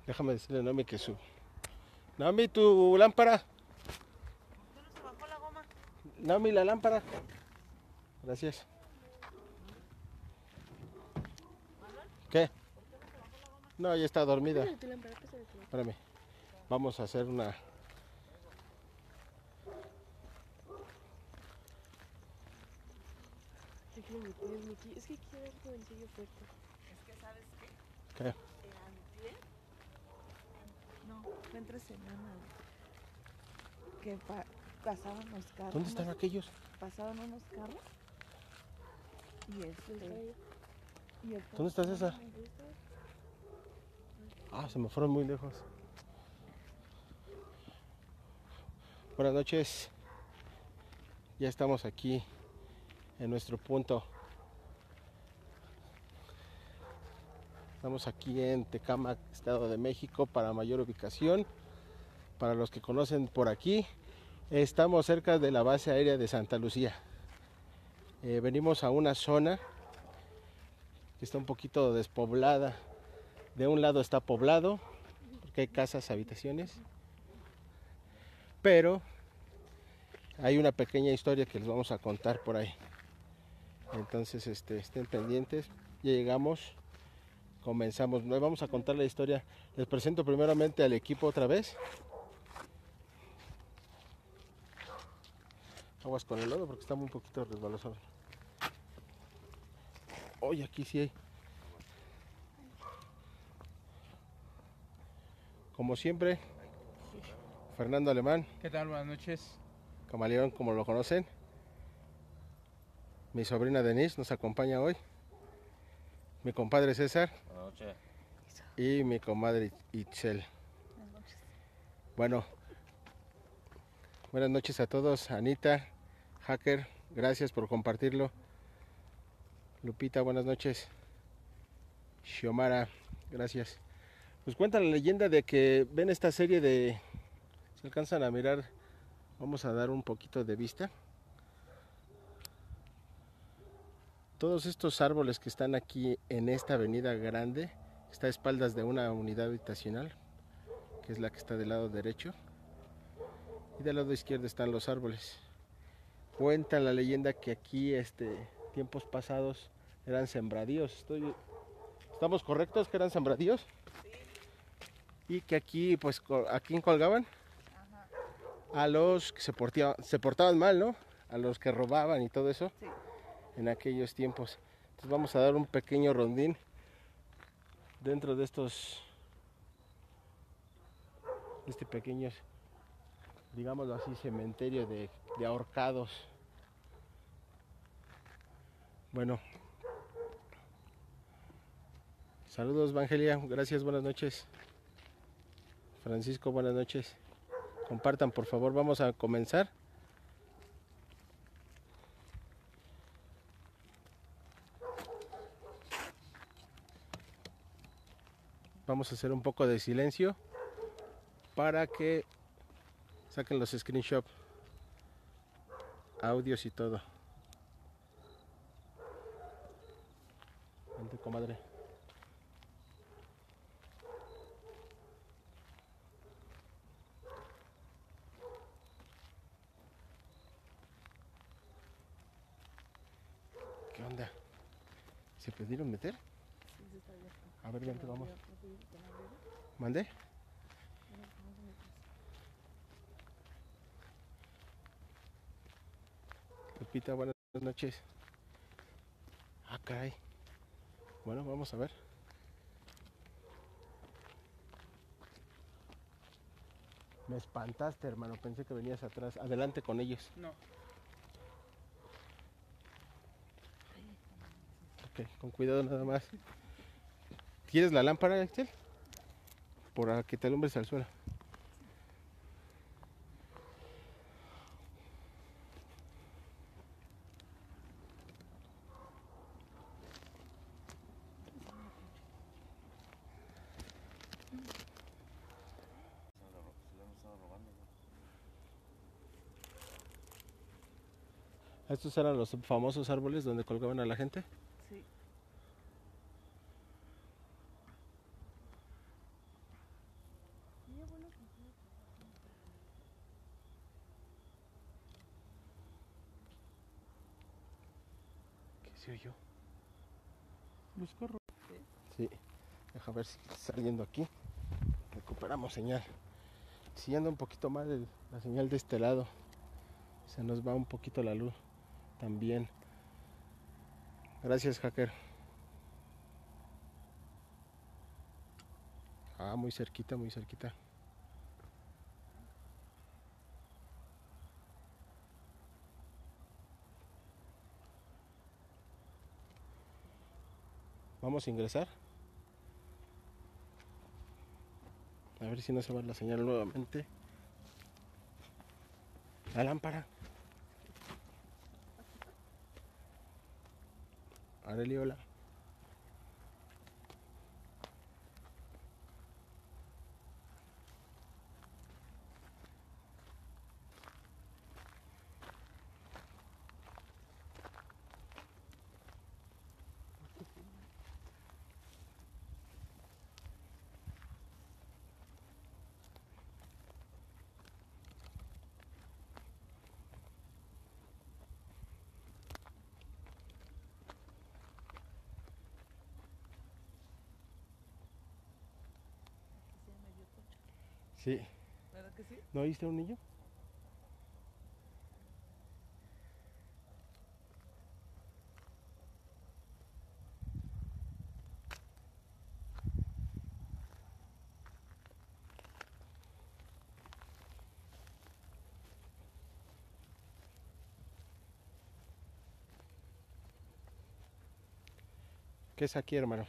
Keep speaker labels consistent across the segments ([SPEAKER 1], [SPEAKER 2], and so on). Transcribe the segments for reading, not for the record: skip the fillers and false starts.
[SPEAKER 1] Déjame decirle a Naomi que su... Naomi, tu lámpara.
[SPEAKER 2] ¿No se bajó la goma?
[SPEAKER 1] Naomi, la lámpara. Gracias. ¿Qué? No, ya está dormida. Espérame. Vamos a hacer una...
[SPEAKER 3] Es que quiero ver con el sello puesto.
[SPEAKER 2] Es que, ¿sabes qué?
[SPEAKER 1] ¿Qué?
[SPEAKER 2] Antier, no, fue entre semana, que pasaban los carros.
[SPEAKER 1] ¿Dónde están aquellos?
[SPEAKER 2] Pasaban unos carros y
[SPEAKER 1] ¿Dónde estás esa? Ah, se me fueron muy lejos. Buenas noches. Ya estamos aquí en nuestro punto. Estamos aquí en Tecámac, Estado de México, para mayor ubicación. Para los que conocen por aquí, estamos cerca de la base aérea de Santa Lucía. Venimos a una zona que está un poquito despoblada. De un lado está poblado, porque hay casas, habitaciones. Pero hay una pequeña historia que les vamos a contar por ahí. Entonces estén pendientes. Ya llegamos. Comenzamos, nos vamos a contar la historia. Les presento primeramente al equipo otra vez. Aguas con el lodo porque está un poquito resbaloso. Oye, aquí sí hay. Como siempre, Fernando Alemán.
[SPEAKER 4] ¿Qué tal? Buenas noches.
[SPEAKER 1] Camaleón, como lo conocen. Mi sobrina Denise nos acompaña hoy. Mi compadre César.
[SPEAKER 5] Buenas noches.
[SPEAKER 1] Y mi comadre Itzel. Bueno, buenas noches a todos. Anita, Hacker, gracias por compartirlo. Lupita, buenas noches. Xiomara, gracias. Pues cuenta la leyenda de que ven esta serie de... Se alcanzan a mirar, vamos a dar un poquito de vista. Todos estos árboles que están aquí en esta avenida grande, está a espaldas de una unidad habitacional, que es la que está del lado derecho. Y del lado izquierdo están los árboles. Cuenta la leyenda que aquí, tiempos pasados, eran sembradíos. ¿Estamos correctos que eran sembradíos? Sí. Y que aquí, pues, ¿a quién colgaban?
[SPEAKER 2] Ajá.
[SPEAKER 1] A los que se portaban mal, ¿no? A los que robaban y todo eso.
[SPEAKER 2] Sí.
[SPEAKER 1] En aquellos tiempos. Entonces vamos a dar un pequeño rondín dentro de este pequeño, digámoslo así, cementerio de ahorcados. Bueno, saludos Evangelia, gracias, buenas noches. Francisco, buenas noches. Compartan por favor, vamos a comenzar. Vamos a hacer un poco de silencio para que saquen los screenshots, audios y todo. Vente, comadre. ¿Qué onda? ¿Se pudieron meter? A ver, vente, vamos. ¿Mandé? Lupita, buenas noches. Ah, caray. Bueno, vamos a ver. Me espantaste, hermano. Pensé que venías atrás. Adelante con ellos.
[SPEAKER 4] No.
[SPEAKER 1] Ok, con cuidado nada más. ¿Quieres la lámpara, Axel? Para que te alumbres al suelo. Estos eran los famosos árboles donde colgaban a la gente.
[SPEAKER 2] Sí.
[SPEAKER 1] se oyó. Los carros. Sí. Deja ver si está saliendo aquí. Recuperamos señal. Si anda un poquito mal la señal de este lado. Se nos va un poquito la luz también. Gracias, hacker. Ah, muy cerquita, muy cerquita. Vamos a ingresar. A ver si no se va la señal nuevamente. La lámpara. Areli, hola.
[SPEAKER 2] Se me dio tocho.
[SPEAKER 1] Sí.
[SPEAKER 2] ¿Verdad que sí?
[SPEAKER 1] ¿No oíste un niño? ¿Qué es aquí, hermano?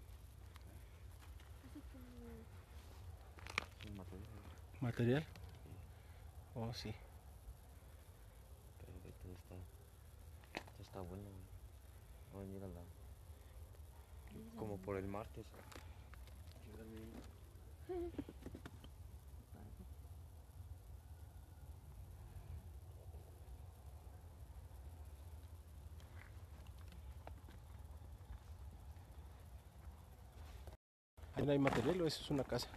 [SPEAKER 4] El material,
[SPEAKER 1] ¿Material?
[SPEAKER 4] sí,
[SPEAKER 1] Oh, sí.
[SPEAKER 4] pero que todo está bueno, güey. Voy a venir a la, como por el martes.
[SPEAKER 1] Ahí no hay material o eso es una casa.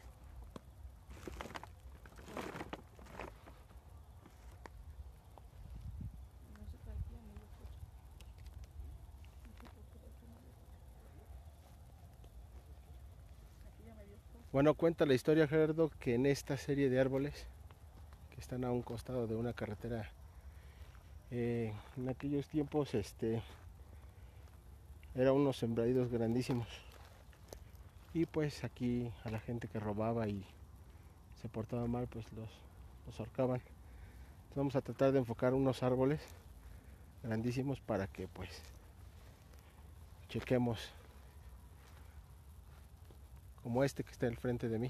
[SPEAKER 2] No sé para qué ya me dio tocho. No sé por qué aquí me dio tocho. Aquí ya me dio tocho.
[SPEAKER 1] Bueno, cuenta la historia, Gerardo, que en esta serie de árboles que están a un costado de una carretera, en aquellos tiempos, eran unos sembradíos grandísimos. Y pues aquí a la gente que robaba y se portaba mal, pues los ahorcaban. Entonces vamos a tratar de enfocar unos árboles grandísimos para que pues chequemos, como este que está al frente de mí.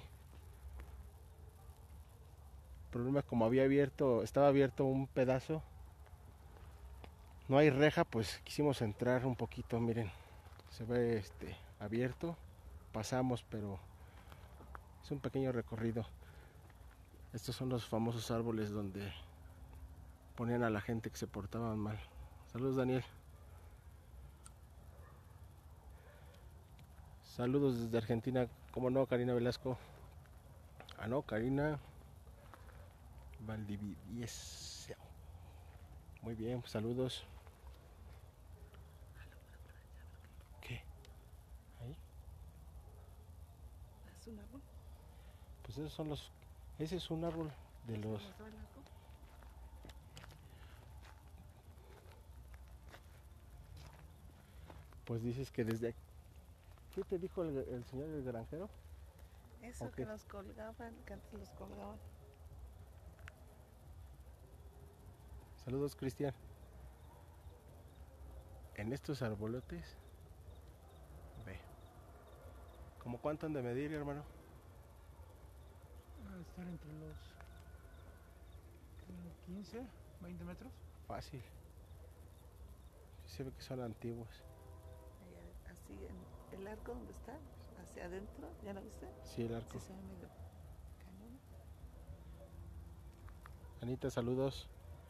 [SPEAKER 1] El problema es como estaba abierto un pedazo, no hay reja, pues quisimos entrar un poquito. Miren, se ve abierto, pasamos, pero es un pequeño recorrido. Estos son los famosos árboles donde ponían a la gente que se portaban mal. Saludos, Daniel. Saludos desde Argentina. ¿Cómo no, Karina Velasco? Ah, no, Karina Valdivieso. Muy bien, pues, saludos. ¿Qué? ¿Ahí?
[SPEAKER 2] ¿Es un árbol?
[SPEAKER 1] Pues esos son los... Ese es un árbol de los...
[SPEAKER 2] ¿No estaba el arco?
[SPEAKER 1] Pues dices que desde... ¿Qué te dijo el señor el granjero?
[SPEAKER 2] Eso
[SPEAKER 1] Ok.
[SPEAKER 2] que los colgaban, que antes los colgaban.
[SPEAKER 1] Saludos, Cristian. En estos arbolotes... Ve. ¿Cómo cuánto han de medir, hermano?
[SPEAKER 5] Va a estar entre los 15, 20 metros.
[SPEAKER 1] Fácil. Sí se ve que son antiguos.
[SPEAKER 2] Allá, así, en el arco donde está, hacia adentro, ¿ya lo viste?
[SPEAKER 1] Sí, el arco.
[SPEAKER 2] Sí, se ve medio cañón.
[SPEAKER 1] Anita, saludos.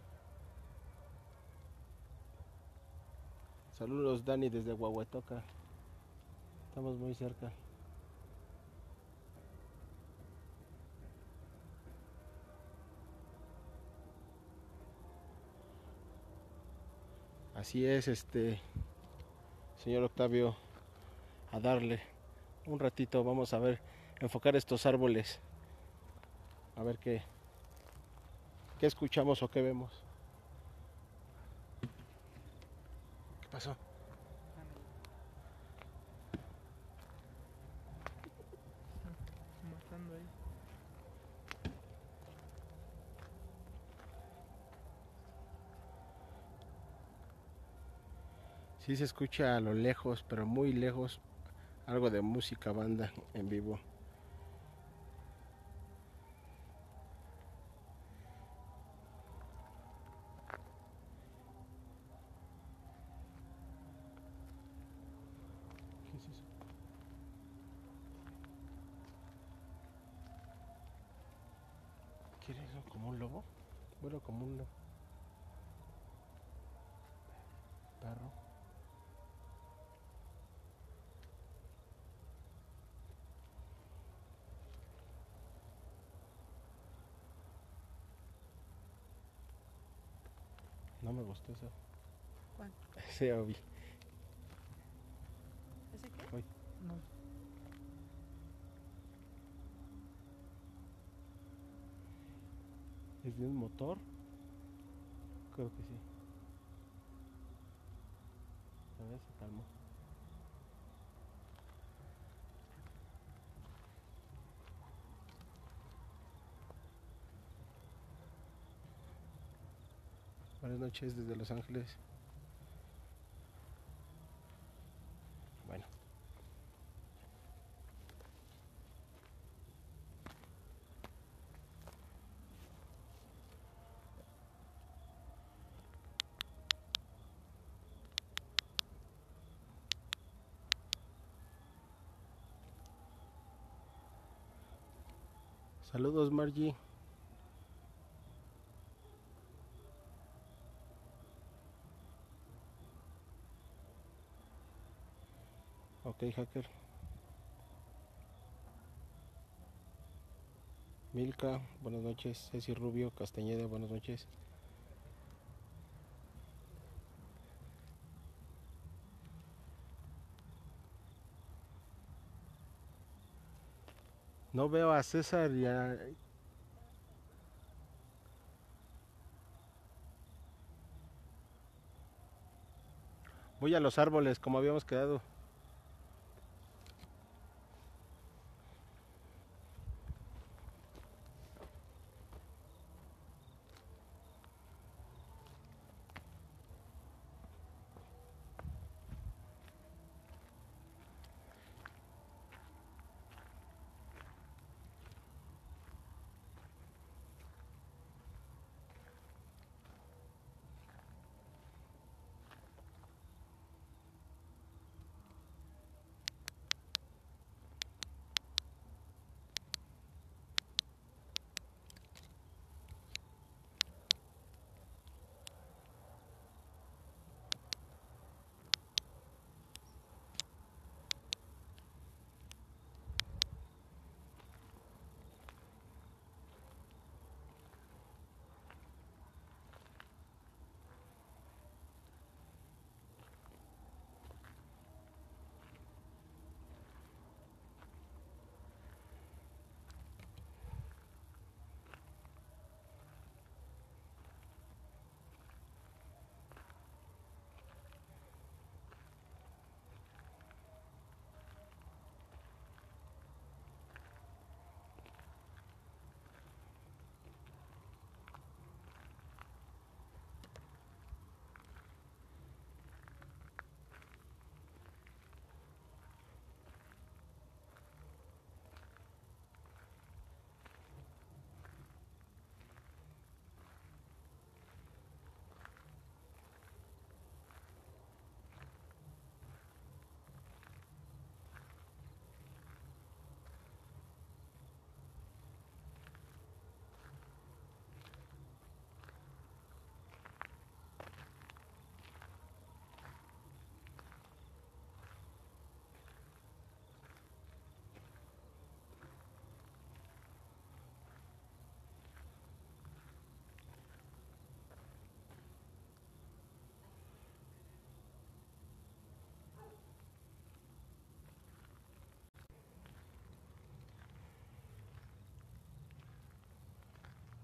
[SPEAKER 1] Saludos, Dani, desde Huahuetoca. Estamos muy cerca. Así es, señor Octavio, a darle un ratito. Vamos a ver, enfocar estos árboles, a ver qué escuchamos o qué vemos. ¿Qué pasó?
[SPEAKER 5] Matando ahí.
[SPEAKER 1] Sí se escucha a lo lejos, pero muy lejos, algo de música banda en vivo. ¿Qué es eso? ¿Qué es eso? ¿Como un lobo? Bueno, como un perro. No me gustó eso.
[SPEAKER 2] ¿Cuál?
[SPEAKER 1] Ese ovi.
[SPEAKER 2] ¿Ese qué?
[SPEAKER 5] No.
[SPEAKER 1] ¿Es de un motor? Creo que sí. A ver, se calmó. Buenas noches desde Los Ángeles. Bueno. Saludos, Margie. Ok, hacker. Milka, buenas noches. Ceci Rubio, Castañeda, buenas noches. No veo a César y a... Voy a los árboles como habíamos quedado.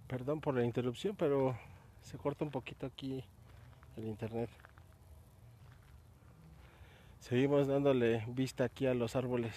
[SPEAKER 1] Perdón por la interrupción, pero se corta un poquito aquí el internet. Seguimos dándole vista aquí a los árboles.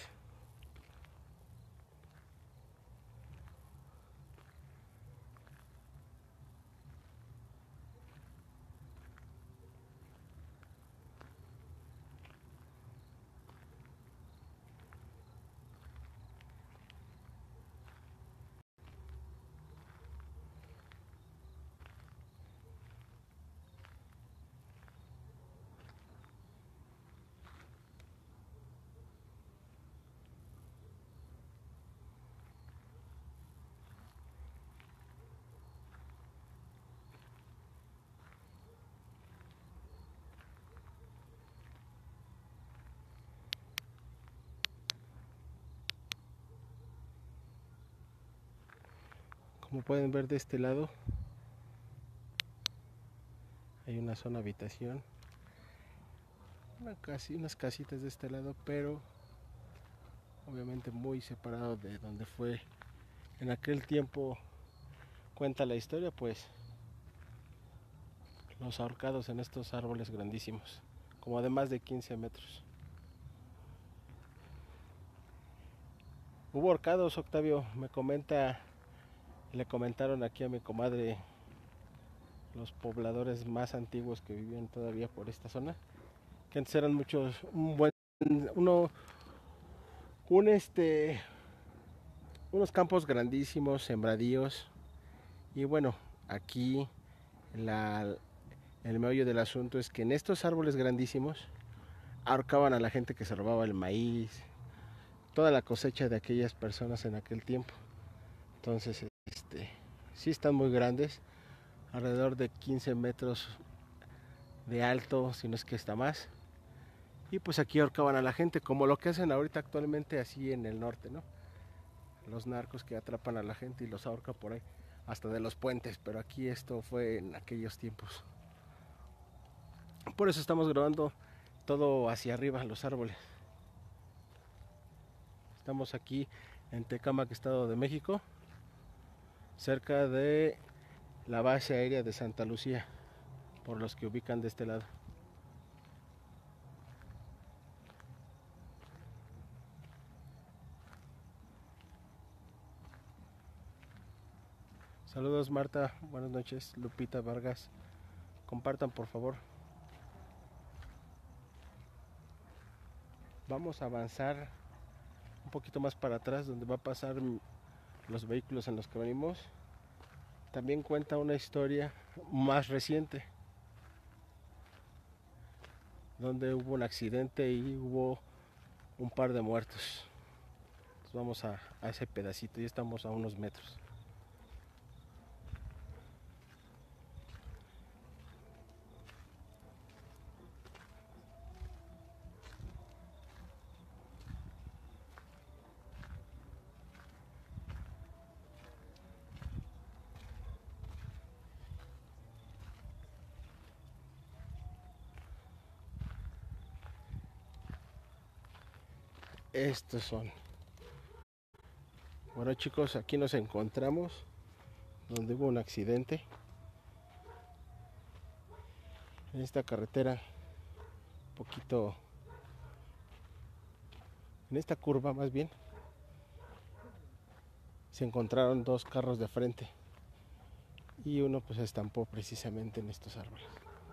[SPEAKER 1] Como pueden ver de este lado, hay una zona habitación, unas casitas de este lado, pero obviamente muy separado de donde fue en aquel tiempo. Cuenta la historia, pues, los ahorcados en estos árboles grandísimos, como de más de 15 metros. Hubo ahorcados, Octavio, le comentaron aquí a mi comadre, los pobladores más antiguos que vivían todavía por esta zona, que antes eran muchos, unos campos grandísimos, sembradíos, y bueno, aquí el meollo del asunto es que en estos árboles grandísimos ahorcaban a la gente que se robaba el maíz, toda la cosecha de aquellas personas en aquel tiempo. Entonces, sí están muy grandes, alrededor de 15 metros de alto, si no es que está más. Y pues aquí ahorcaban a la gente, como lo que hacen ahorita actualmente así en el norte, ¿no? Los narcos que atrapan a la gente y los ahorcan por ahí, hasta de los puentes, pero aquí esto fue en aquellos tiempos. Por eso estamos grabando todo hacia arriba, los árboles. Estamos aquí en Tecámac, Estado de México, cerca de la base aérea de Santa Lucía, por los que ubican de este lado. Saludos Marta, buenas noches. Lupita Vargas, compartan por favor. Vamos a avanzar un poquito más para atrás, donde va a pasar los vehículos en los que venimos. También cuenta una historia más reciente, donde hubo un accidente y hubo un par de muertos. Entonces vamos a ese pedacito, ya estamos a unos metros. Estos son. Bueno chicos, aquí nos encontramos donde hubo un accidente. En esta carretera, un poquito, en esta curva más bien, se encontraron dos carros de frente y uno pues se estampó precisamente en estos árboles.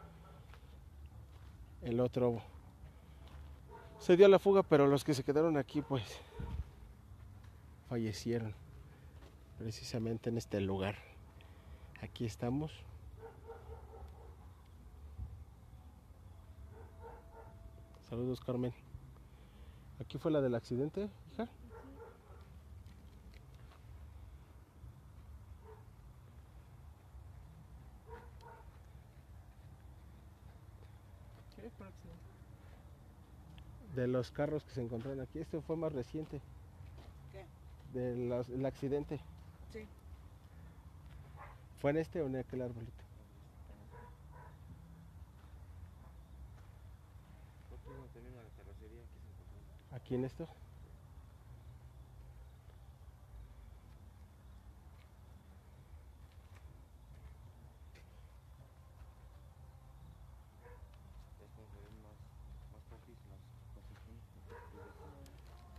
[SPEAKER 1] El otro se dio a la fuga, pero los que se quedaron aquí pues fallecieron precisamente en este lugar. Aquí estamos. Saludos Carmen. ¿Aquí fue la del accidente, hija?
[SPEAKER 5] ¿Qué? ¿Por accidente?
[SPEAKER 1] De los carros que se encontraron aquí, este fue más reciente.
[SPEAKER 5] ¿Qué?
[SPEAKER 1] El accidente.
[SPEAKER 5] Sí.
[SPEAKER 1] ¿Fue en este o en aquel arbolito?
[SPEAKER 4] También la carrocería que se encontró.
[SPEAKER 1] ¿Aquí en esto?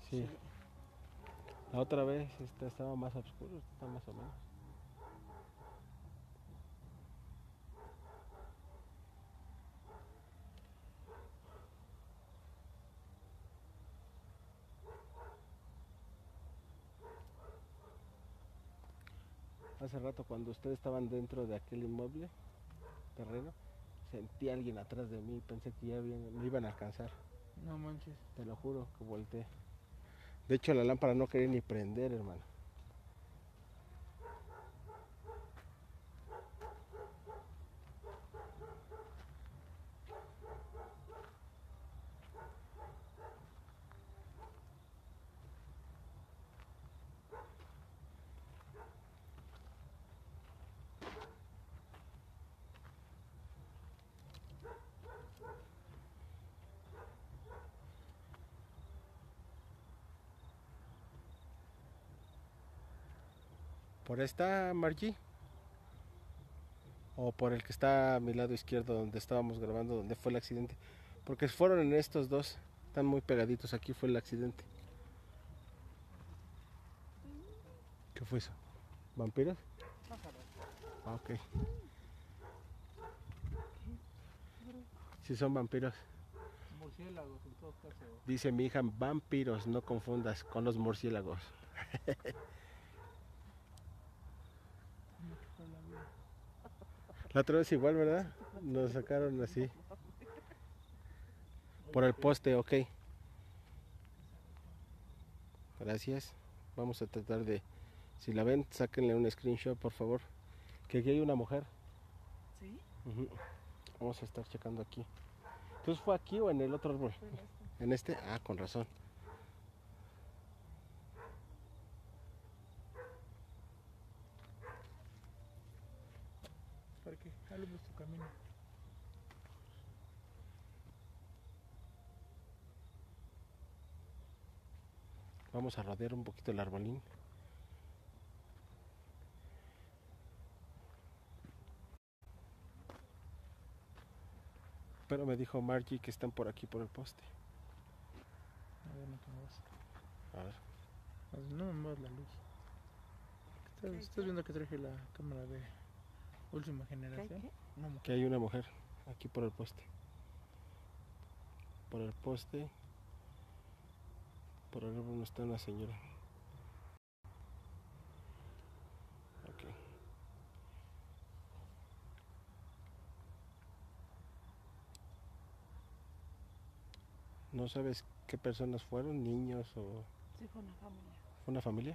[SPEAKER 1] Sí. La otra vez estaba más oscuro, está más o menos. Hace rato cuando ustedes estaban dentro de aquel inmueble, terreno, sentí a alguien atrás de mí, pensé que me iban a alcanzar.
[SPEAKER 5] No manches.
[SPEAKER 1] Te lo juro que volteé. De hecho la lámpara no quería ni prender, hermano. ¿Por esta, Margie? ¿O por el que está a mi lado izquierdo donde estábamos grabando, donde fue el accidente? Porque fueron en estos dos, están muy pegaditos, aquí fue el accidente. ¿Qué fue eso? ¿Vampiros? Ah, ok. Si son vampiros.
[SPEAKER 5] Murciélagos en todo caso.
[SPEAKER 1] Dice mi hija, vampiros, no confundas con los murciélagos. La otra vez igual, ¿verdad? Nos sacaron así. Por el poste, ok. Gracias. Vamos a tratar de... Si la ven, sáquenle un screenshot, por favor. Que aquí hay una mujer.
[SPEAKER 2] ¿Sí?
[SPEAKER 1] Ujú. Vamos a estar checando aquí. ¿Entonces fue aquí o en el otro árbol? ¿En este? Ah, con razón.
[SPEAKER 5] Para que alumbres tu camino.
[SPEAKER 1] Vamos a rodear un poquito el arbolín. Pero me dijo Margie que están por aquí, por el poste.
[SPEAKER 5] A ver, no te muevas.
[SPEAKER 1] A ver.
[SPEAKER 5] No me muevas la luz. ¿Estás viendo que traje la cámara de última generación?
[SPEAKER 2] ¿Qué?
[SPEAKER 5] Una mujer.
[SPEAKER 1] Que hay una mujer aquí por el poste. Por el poste. Por el árbol no está una señora. Ok. ¿No sabes qué personas fueron? ¿Niños o
[SPEAKER 2] Sí, fue una familia.
[SPEAKER 1] fue una familia?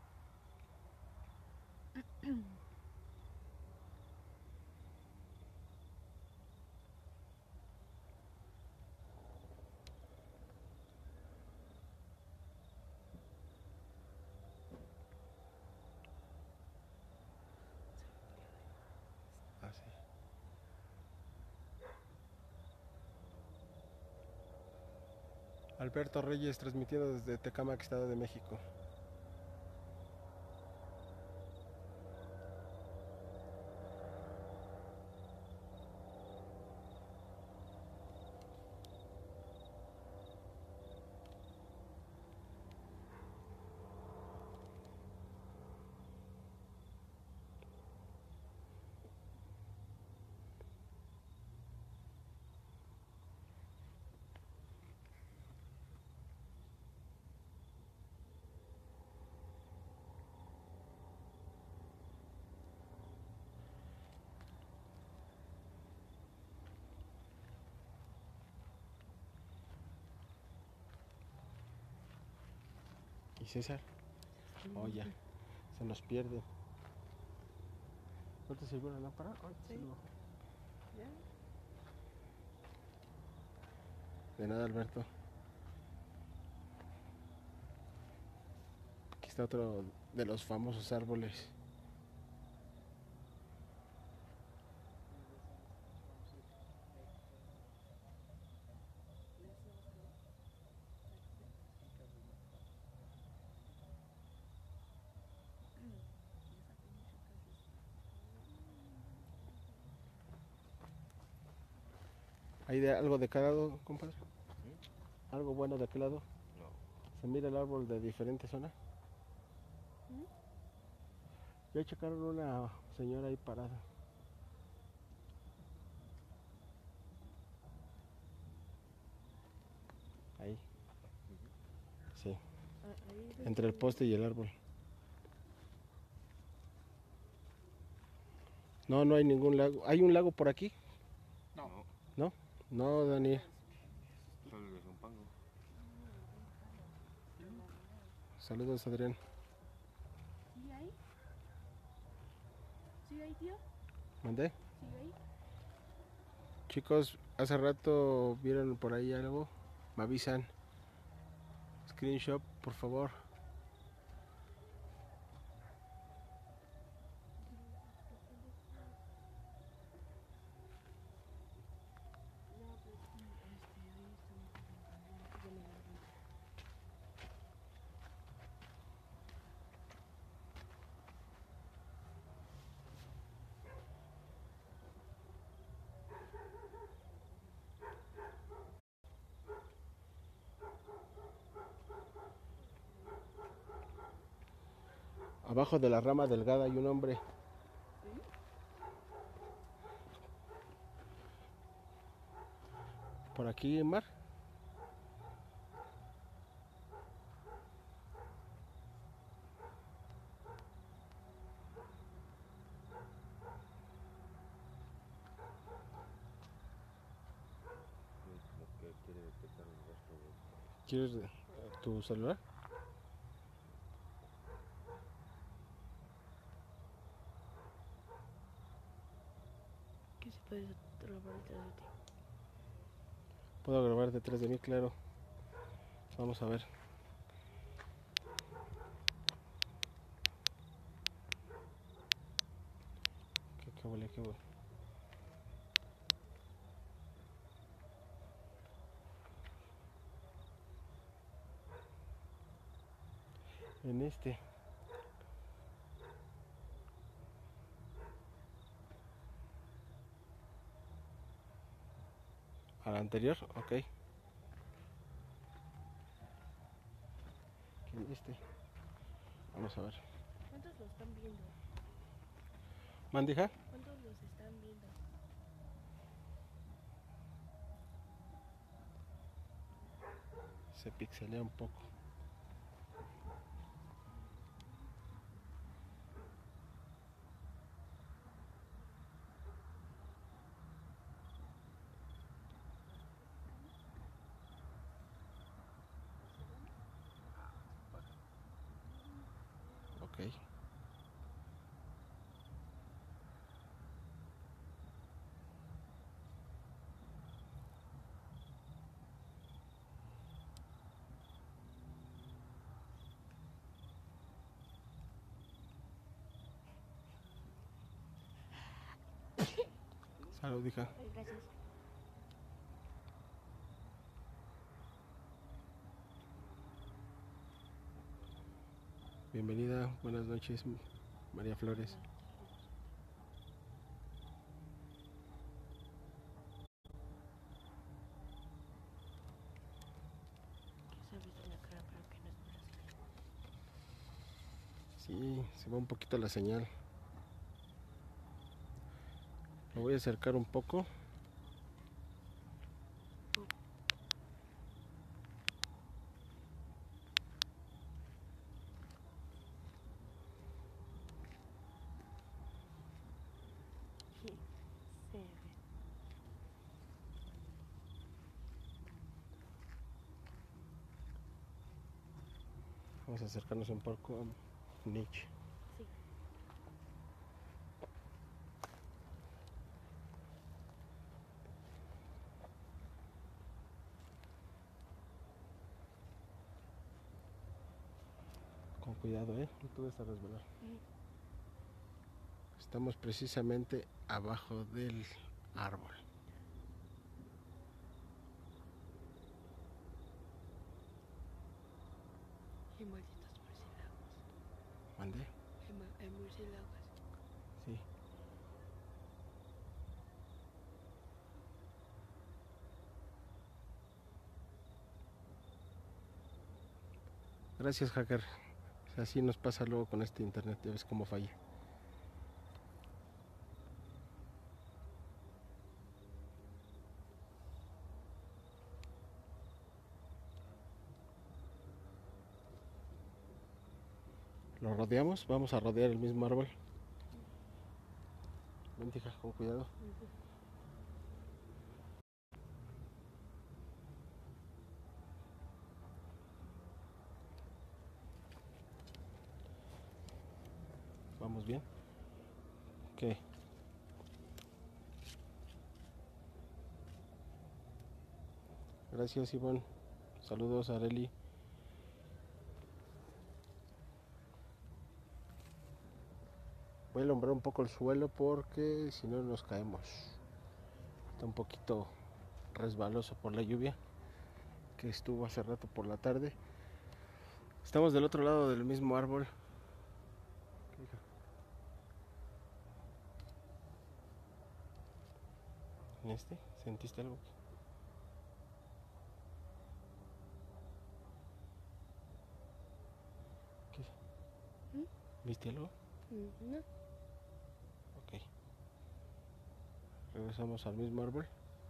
[SPEAKER 1] Ah, sí. Alberto Reyes transmitiendo desde Tecámac, Estado de México. ¿Y César? Oh, ya. Se nos pierde. ¿No te sirvió la lámpara? Oh,
[SPEAKER 2] Sí.
[SPEAKER 1] sí, no.
[SPEAKER 2] ¿Ya?
[SPEAKER 1] De nada, Alberto. Aquí está otro de los famosos árboles. ¿Hay algo de cada lado, compadre? ¿Algo bueno de aquel lado?
[SPEAKER 4] No.
[SPEAKER 1] Se mira el árbol de diferente zona.
[SPEAKER 3] ¿Mm?
[SPEAKER 1] Ya checaron una señora ahí parada. Ahí. Sí,
[SPEAKER 3] Ahí
[SPEAKER 1] entre el poste y el árbol. No, no hay ningún lago. ¿Hay un lago por aquí?
[SPEAKER 4] No.
[SPEAKER 1] ¿No? No, Dani.
[SPEAKER 4] Solo el de Zumpango.
[SPEAKER 1] Saludos, Adrián.
[SPEAKER 3] ¿Sigue ahí? ¿Sigue ahí, tío?
[SPEAKER 1] ¿Mandé?
[SPEAKER 3] ¿Sigue ahí?
[SPEAKER 1] Chicos, hace rato vieron por ahí algo. Me avisan. Screenshot, por favor.
[SPEAKER 3] No, pues sí, ahí estamos presentando. Ya me la vi.
[SPEAKER 1] Abajo de la rama delgada hay un hombre. Por aquí, Mar.
[SPEAKER 4] Como que quiere detectar un rostro, güey.
[SPEAKER 1] ¿Quieres tu celular?
[SPEAKER 3] ¿Qué se puede grabar detrás de ti?
[SPEAKER 1] Puedo grabar detrás de mí, claro. Vamos a ver. Qué huele, qué huele. En este. Al anterior, ok. En este. Vamos a ver.
[SPEAKER 3] ¿Cuántos lo están viendo?
[SPEAKER 1] ¿Mandija?
[SPEAKER 3] ¿Cuántos los están viendo?
[SPEAKER 1] Se pixelea un poco. Ok. Salud, hija.
[SPEAKER 3] Ay, gracias.
[SPEAKER 1] Bienvenida, buenas noches, María Flores.
[SPEAKER 3] Se ha visto en la cara, pero que no es Brasil.
[SPEAKER 1] Sí, se va un poquito la señal. Lo voy a acercar un poco.
[SPEAKER 3] Sí, se ve.
[SPEAKER 1] Vamos a acercarnos un poco a Nietzsche.
[SPEAKER 3] Sí.
[SPEAKER 1] Con cuidado, no te vas a resbalar.
[SPEAKER 3] Ujú.
[SPEAKER 1] Estamos precisamente abajo del árbol.
[SPEAKER 3] Hay malditos murciélagos.
[SPEAKER 1] ¿Mandé?
[SPEAKER 3] Hay murciélagos.
[SPEAKER 1] Sí. Gracias, hacker. Así nos pasa luego con este internet, ya ves cómo falla. Lo rodeamos, vamos a rodear el mismo árbol. Vente, hija, con cuidado. Vamos bien. Ok. Gracias, Iván. Saludos, Areli. Voy a alumbrar un poco el suelo porque si no nos caemos. Está un poquito resbaloso por la lluvia que estuvo hace rato por la tarde. Estamos del otro lado del mismo árbol. ¿En este? ¿Sentiste algo? ¿Qué? ¿Viste algo?
[SPEAKER 2] No.
[SPEAKER 1] Ok. Regresamos al mismo árbol.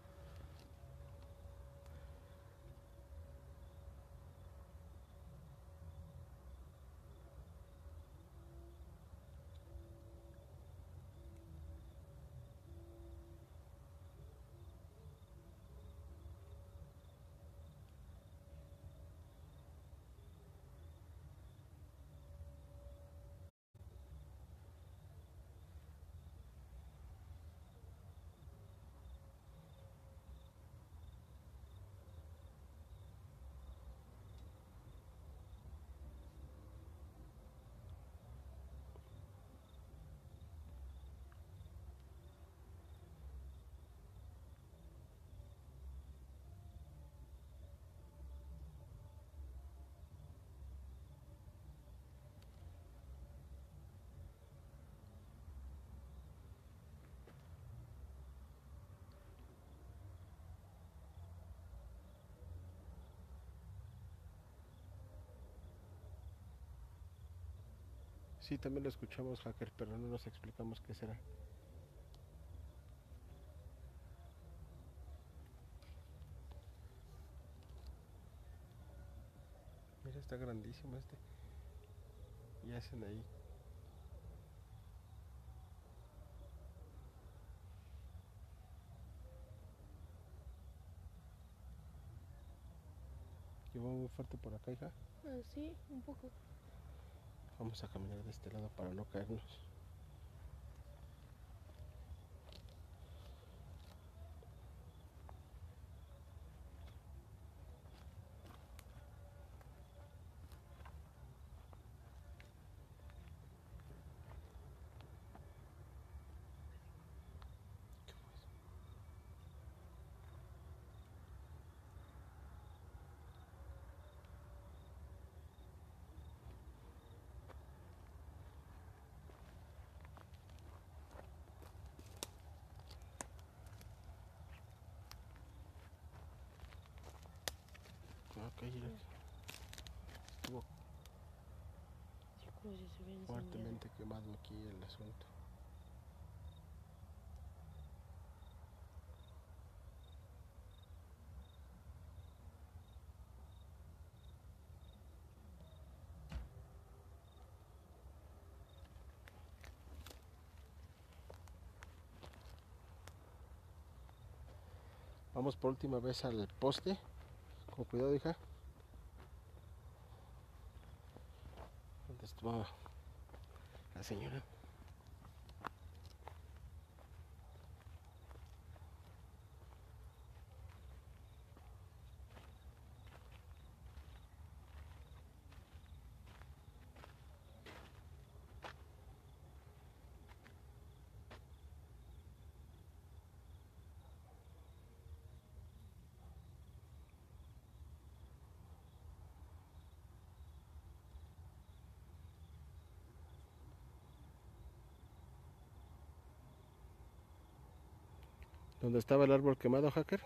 [SPEAKER 1] Sí, también lo escuchamos, hacker, pero no nos explicamos qué será. Mira, está grandísimo este. Y hacen ahí. Llevo muy fuerte por acá, hija.
[SPEAKER 2] Sí, un poco.
[SPEAKER 1] Vamos a caminar de este lado para no caernos. Ok, mira. Estuvo
[SPEAKER 2] Sí, como si se hubiera encendido.
[SPEAKER 1] fuertemente quemado aquí el asunto. Vamos por última vez al poste. Con cuidado, hija. ¿Dónde estuvo la señora? ¿Dónde estaba el árbol quemado, hacker?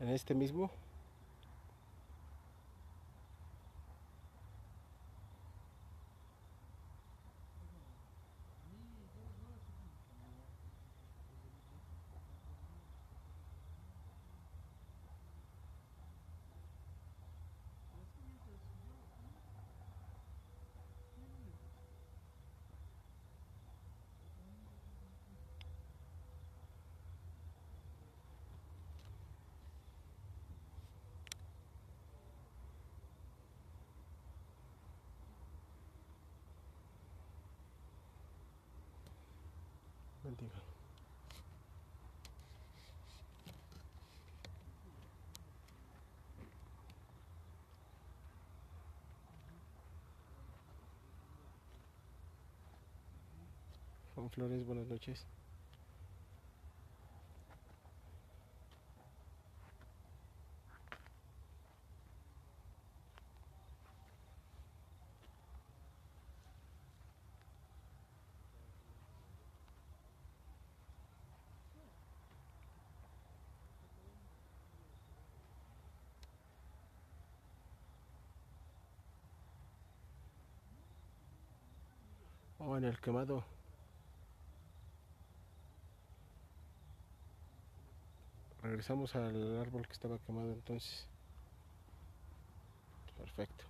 [SPEAKER 1] En este mismo. Bendiga. Juan Flores, buenas noches. Oh, en el quemado. Regresamos al árbol que estaba quemado entonces. Perfecto.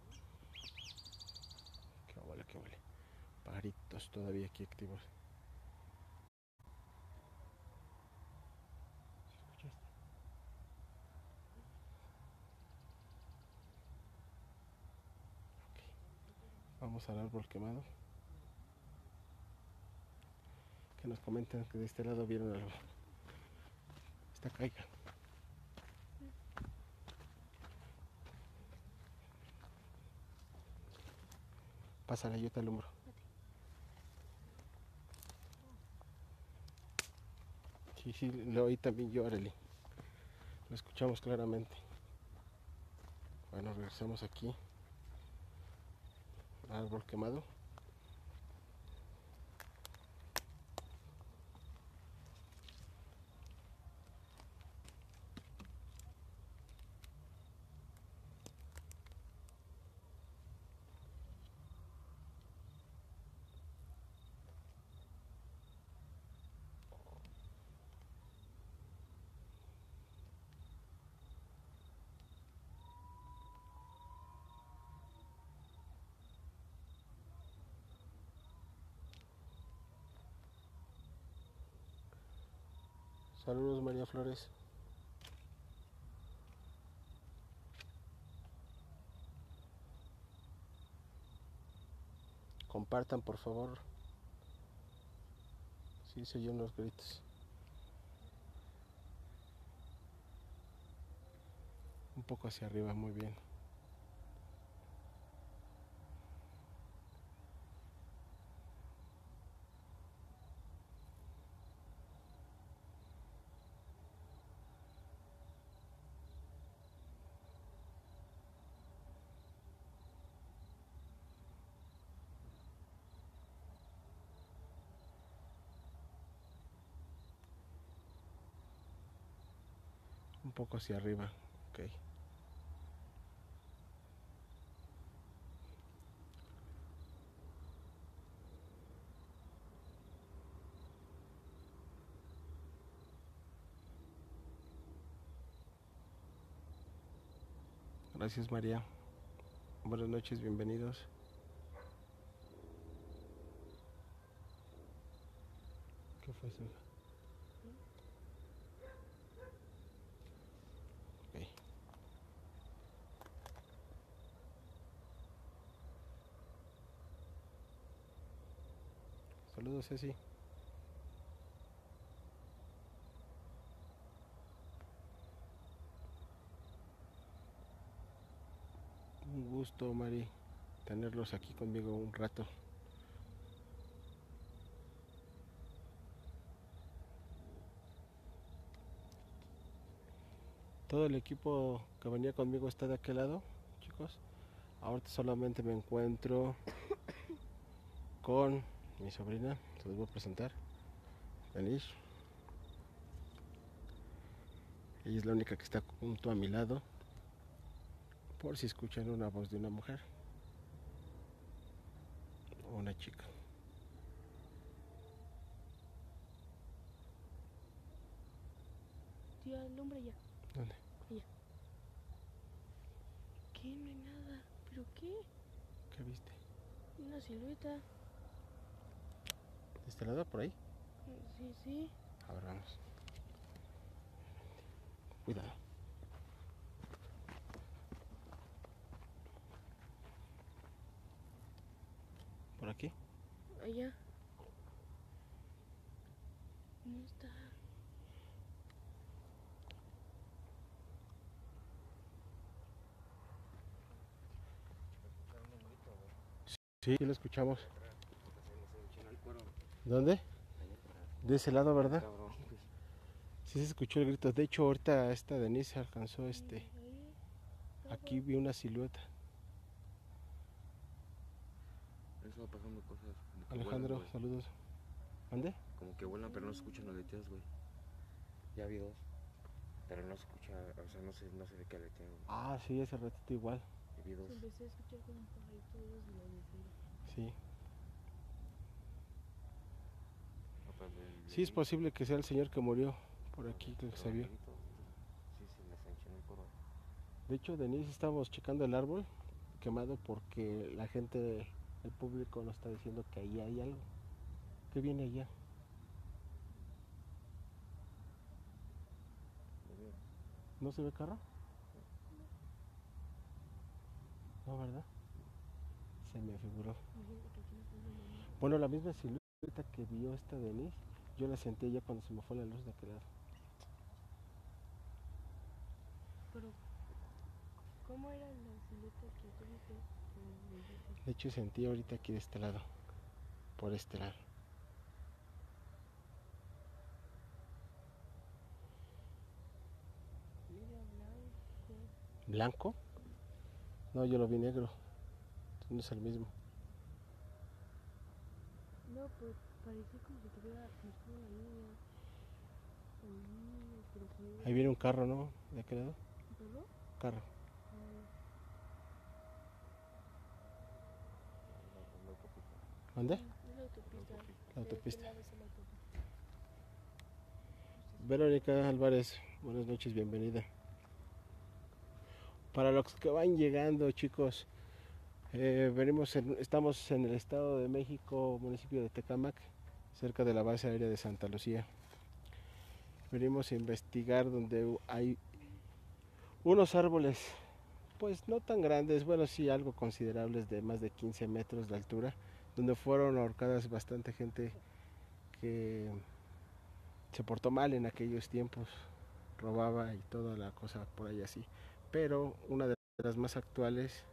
[SPEAKER 1] Qué vale, qué vale. Pajaritos todavía aquí activos. ¿Escuchaste? Ok. Vamos al árbol quemado. Que nos comentan que de este lado vieron algo. Está caiga. Pásala, yo te alumbro. Sí, sí, lo oí también yo, Arely. Lo escuchamos claramente. Bueno, regresamos aquí al árbol quemado. Saludos, María Flores. Compartan, por favor. Sí, se oyen los gritos. Un poco hacia arriba, muy bien. Un poco hacia arriba. Ok. Gracias, María. Buenas noches, bienvenidos. ¿Qué fue eso? Ok. Saludos, Ceci. Un gusto, Mari, tenerlos aquí conmigo un rato. Todo el equipo que venía conmigo está de aquel lado, chicos. Ahorita solamente me encuentro con mi sobrina. Se los voy a presentar. Venís. Ella es la única que está junto a mi lado, por si escuchan una voz de una mujer o una chica.
[SPEAKER 2] Tía, el hombre allá.
[SPEAKER 1] ¿Dónde?
[SPEAKER 2] Allá. ¿Qué? No hay nada. ¿Pero qué?
[SPEAKER 1] ¿Qué viste?
[SPEAKER 2] Una silueta.
[SPEAKER 1] ¿De este lado, por ahí?
[SPEAKER 2] Sí, sí.
[SPEAKER 1] A ver, vamos. Cuidado. ¿Por aquí?
[SPEAKER 2] Allá. No está.
[SPEAKER 1] Sí, sí lo escuchamos. ¿Dónde? De ese lado, ¿verdad?
[SPEAKER 4] Cabrón.
[SPEAKER 1] Sí se escuchó el grito. De hecho, ahorita esta Denise alcanzó
[SPEAKER 2] Ahí.
[SPEAKER 1] Aquí vi una silueta.
[SPEAKER 4] Eso va pasando cosas. Como que
[SPEAKER 1] Alejandro,
[SPEAKER 4] vuelan, güey.
[SPEAKER 1] saludos. ¿Dónde?
[SPEAKER 4] Como que vuelan, pero no se escuchan aleteos, güey. Ya vi dos. Pero no se escucha, o sea, no se ve que aletean, güey.
[SPEAKER 1] Ah, sí, hace ratito igual.
[SPEAKER 4] Y vi dos.
[SPEAKER 2] Empecé a escuchar como un pajarito de esos de la vecina.
[SPEAKER 1] Sí.
[SPEAKER 4] Pues,
[SPEAKER 1] Sí, es posible que sea el señor que murió por aquí, que se vio.
[SPEAKER 4] Sí, se me enchinó el coro.
[SPEAKER 1] De hecho, Denise, estábamos checando el árbol quemado porque la gente, el público nos está diciendo que ahí hay algo. ¿Qué viene allá? ¿No se ve carro? No, ¿verdad? Se me figuró.
[SPEAKER 2] Imagínate que aquí no tengo nada.
[SPEAKER 1] Bueno, la misma silueta que vio esta Denise, yo la sentí ya cuando se me fue la luz de aquel lado.
[SPEAKER 2] Pero, ¿cómo era la silueta que tú viste? Que me dijiste?
[SPEAKER 1] De hecho, sentí ahorita aquí de este lado, por este lado.
[SPEAKER 2] Era blanco.
[SPEAKER 1] ¿Blanco? No, yo lo vi negro. No es el mismo.
[SPEAKER 2] No, pero parecía como si tuviera buscando la niña. El niño, pero que...
[SPEAKER 1] Ahí viene un carro, ¿no? De aquel lado.
[SPEAKER 2] ¿Verdad?
[SPEAKER 1] Carro. ¿Dónde?
[SPEAKER 2] Es la autopista.
[SPEAKER 1] La autopista.
[SPEAKER 2] De este lado es la autopista.
[SPEAKER 1] Verónica Álvarez, buenas noches, bienvenida. Para los que van llegando, chicos, estamos en el Estado de México, municipio de Tecámac, cerca de la base aérea de Santa Lucía. Venimos a investigar donde hay unos árboles, pues no tan grandes, bueno, sí algo considerables, de más de 15 metros de altura, donde fueron ahorcadas bastante gente que se portó mal en aquellos tiempos, robaba y toda la cosa por ahí así. Pero una de las más actuales,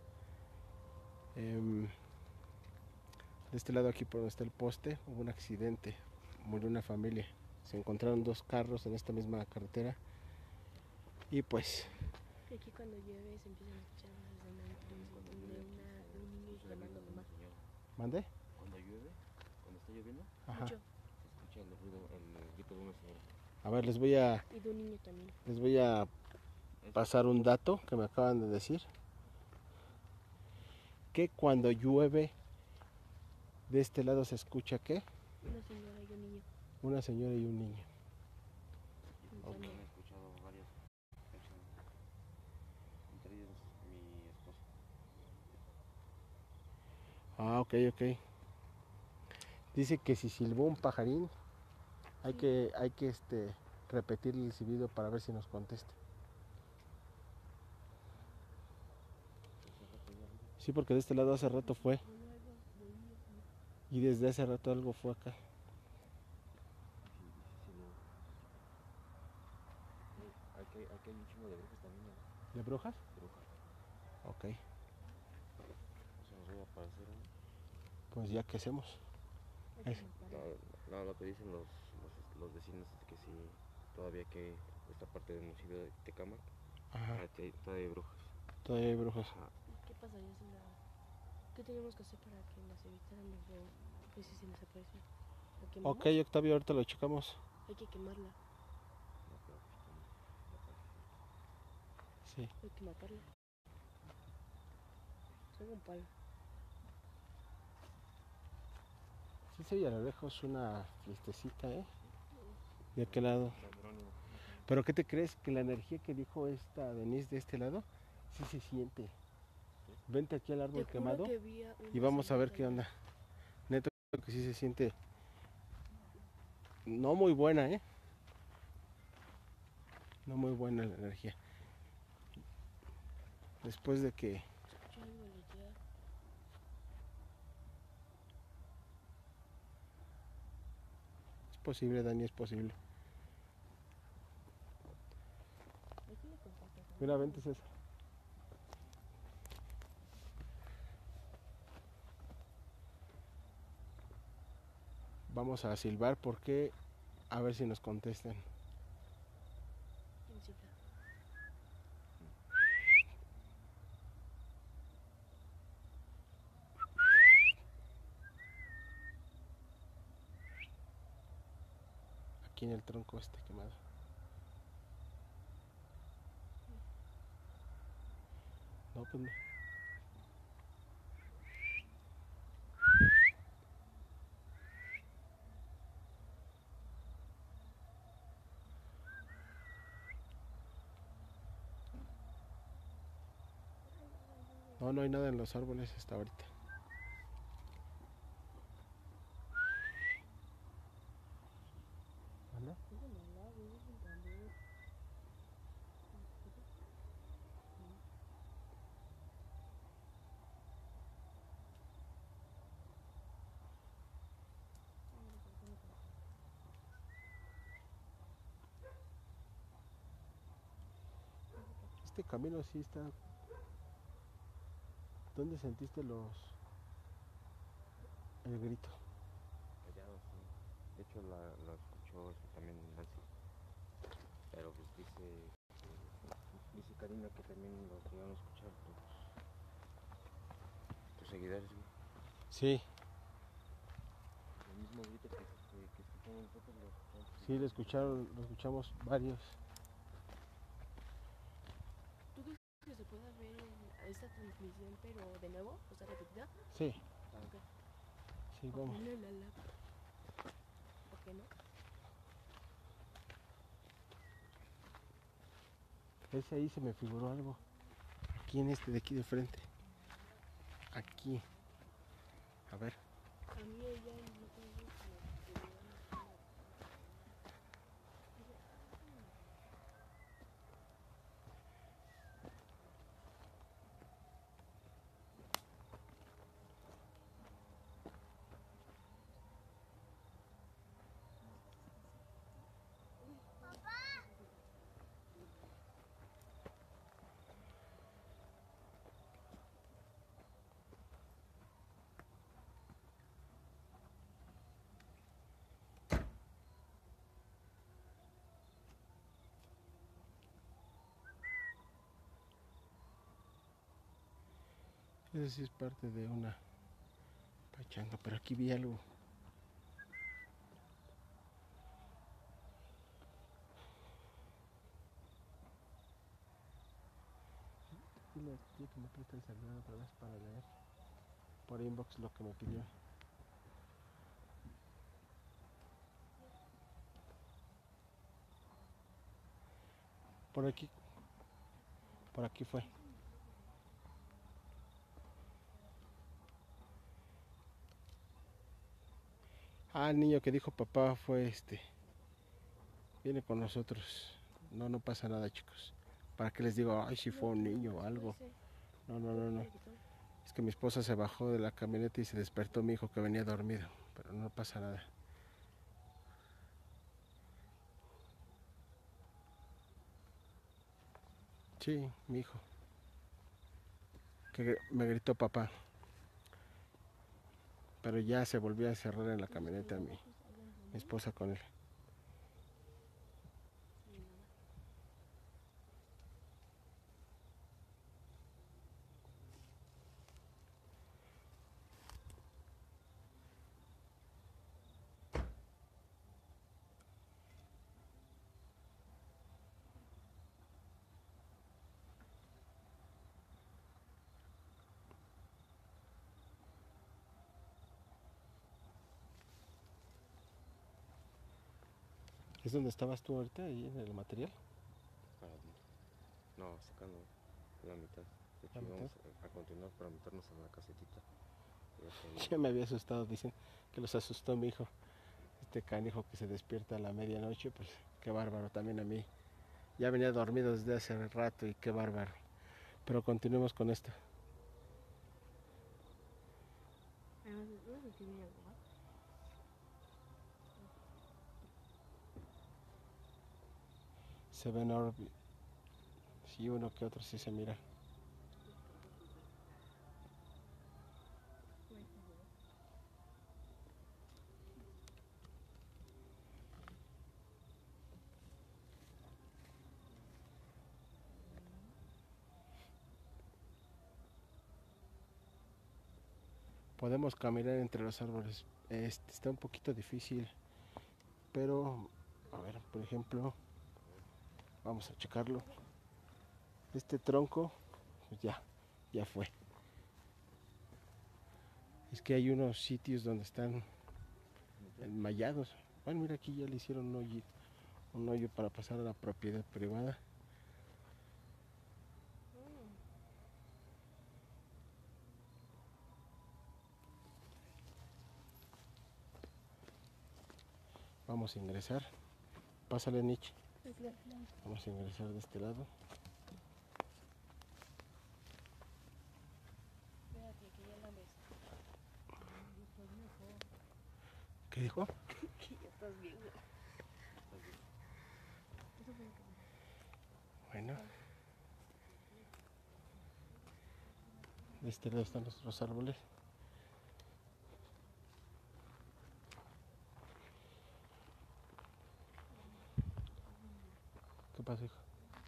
[SPEAKER 1] de este lado aquí por donde está el poste, hubo un accidente, murió una familia, se encontraron dos carros en esta misma carretera y pues...
[SPEAKER 2] Y aquí cuando llueve se empiezan a escuchar voces de un niño llamando a mamá.
[SPEAKER 1] ¿Mande?
[SPEAKER 4] Cuando llueve, cuando está lloviendo,
[SPEAKER 1] Ajá.
[SPEAKER 2] Mucho.
[SPEAKER 4] se escucha el ruido, el grito de una señora.
[SPEAKER 1] A ver,
[SPEAKER 2] Y de un niño también.
[SPEAKER 1] les voy a pasar un dato que me acaban de decir. Que cuando llueve, de este lado se escucha ¿qué?
[SPEAKER 2] Una señora y un niño.
[SPEAKER 1] Una señora y un niño.
[SPEAKER 4] Yo también he escuchado varias personas, entre ellos mi esposa.
[SPEAKER 1] Ah, ok, ok. Dice que si silbó un pajarín, hay que repetir el silbido para ver si nos contesta. Sí, porque de este lado hace rato fue. Y desde hace rato algo fue acá.
[SPEAKER 4] Aquí hay un chingo de brujas también, ¿no?
[SPEAKER 1] ¿De brujas?
[SPEAKER 4] Brujas.
[SPEAKER 1] Ok.
[SPEAKER 4] O sea, nos va a aparecer uno.
[SPEAKER 1] Pues ya, ¿qué hacemos?
[SPEAKER 4] No, lo que dicen los vecinos es que sí, todavía que esta parte del municipio de Tecámac,
[SPEAKER 1] Ajá.
[SPEAKER 4] todavía hay brujas.
[SPEAKER 1] Todavía hay brujas.
[SPEAKER 4] Ajá.
[SPEAKER 2] ¿Qué pasaría si la... ¿Qué tenemos que hacer para que las evitáramos o que si se nos aparece? ¿La quemamos?
[SPEAKER 1] Ok, Octavio, ahorita lo checamos.
[SPEAKER 2] Hay que quemarla.
[SPEAKER 4] No, pero pues,
[SPEAKER 1] Sí.
[SPEAKER 2] Hay que matarlo. Tengo un palo.
[SPEAKER 1] Sí se oye a lo lejos una fiestecita, ¿eh? ¿De aquel lado? ¿Pero qué te crees? Que la energía que dijo esta Denise de este lado, sí se siente. Vente aquí al
[SPEAKER 2] Te
[SPEAKER 1] árbol
[SPEAKER 2] juro
[SPEAKER 1] quemado
[SPEAKER 2] que vi a
[SPEAKER 1] y
[SPEAKER 2] una
[SPEAKER 1] vamos a ver
[SPEAKER 2] silueta
[SPEAKER 1] qué
[SPEAKER 2] allá.
[SPEAKER 1] onda. Neto que sí se siente no muy buena, ¿eh? No muy buena la energía. Después de que
[SPEAKER 2] Escuché algo allá.
[SPEAKER 1] es posible, Dani, es posible.
[SPEAKER 2] Aquí le comparto.
[SPEAKER 1] Mira, vente César. Vamos a silbar porque a ver si nos contestan.
[SPEAKER 2] ¿Quién cifra?
[SPEAKER 1] Aquí en el tronco este quemado. No, pues no. No, no hay nada en los árboles hasta ahorita. ¿Vale? Este camino sí está. ¿Dónde sentiste el grito?
[SPEAKER 4] Allá, sí. De hecho, la escuchó también Nancy. Pero pues dice Karina que también lo llegaron a escuchar tus seguidores, güey.
[SPEAKER 1] Sí,
[SPEAKER 4] El mismo grito que escuchamos nosotros lo escuchamos.
[SPEAKER 1] sí, lo escuchamos varios.
[SPEAKER 2] ¿Tú crees que se pueda ver esta transmisión, pero de nuevo? O sea, repetida.
[SPEAKER 1] Sí,
[SPEAKER 2] Ok.
[SPEAKER 1] sí, vamos.
[SPEAKER 2] Ponle la lap. ¿Por qué no?
[SPEAKER 1] Ese ahí se me figuró algo. Aquí en este de aquí de frente. Aquí. A ver.
[SPEAKER 2] A mí ella no tengo como.
[SPEAKER 1] Ese sí es parte de una pachanga, pero aquí vi algo. Dile a tu tía que me preste el celular otra vez para leer por inbox lo que me pidió. Por aquí fue. Ah, el niño que dijo papá fue viene con nosotros. No, no pasa nada, chicos. ¿Para qué les digo, ay, si fue un niño o algo? No, no, no, no. Es que mi esposa se bajó de la camioneta y se despertó mi hijo que venía dormido. Pero no pasa nada. Sí, mi hijo. Que me gritó papá. Pero ya se volvió a encerrar en la camioneta mi esposa con él. ¿Es donde estabas tú ahorita, ahí en el material?
[SPEAKER 4] Para, no, sacando la mitad. De hecho,
[SPEAKER 1] ¿La mitad?
[SPEAKER 4] íbamos a continuar para meternos en la casetita. Ya que
[SPEAKER 1] Ya me había asustado, dicen que los asustó mi hijo. Este canijo que se despierta a la medianoche, pues qué bárbaro, también a mí. Ya venía dormido desde hace rato y qué bárbaro. Pero continuemos con esto.
[SPEAKER 2] No sé si viene algo, ¿va?
[SPEAKER 1] Se ven sí, uno que otro sí se mira. Podemos caminar entre los árboles. Está un poquito difícil, pero a ver, por ejemplo, vamos a checarlo. Este tronco, pues ya fue. Es que hay unos sitios donde están enmayados. Bueno, mira, aquí ya le hicieron un hoyo para pasar a la propiedad privada. Vamos a ingresar. Pásale, Nietzsche. Vamos a ingresar de este lado.
[SPEAKER 2] Espérate, que ya la ves.
[SPEAKER 1] ¿Qué dijo?
[SPEAKER 2] Que ya estás bien. Eso fue lo que me
[SPEAKER 1] Bueno. De este lado están los árboles. ¿Qué pasa, hijo?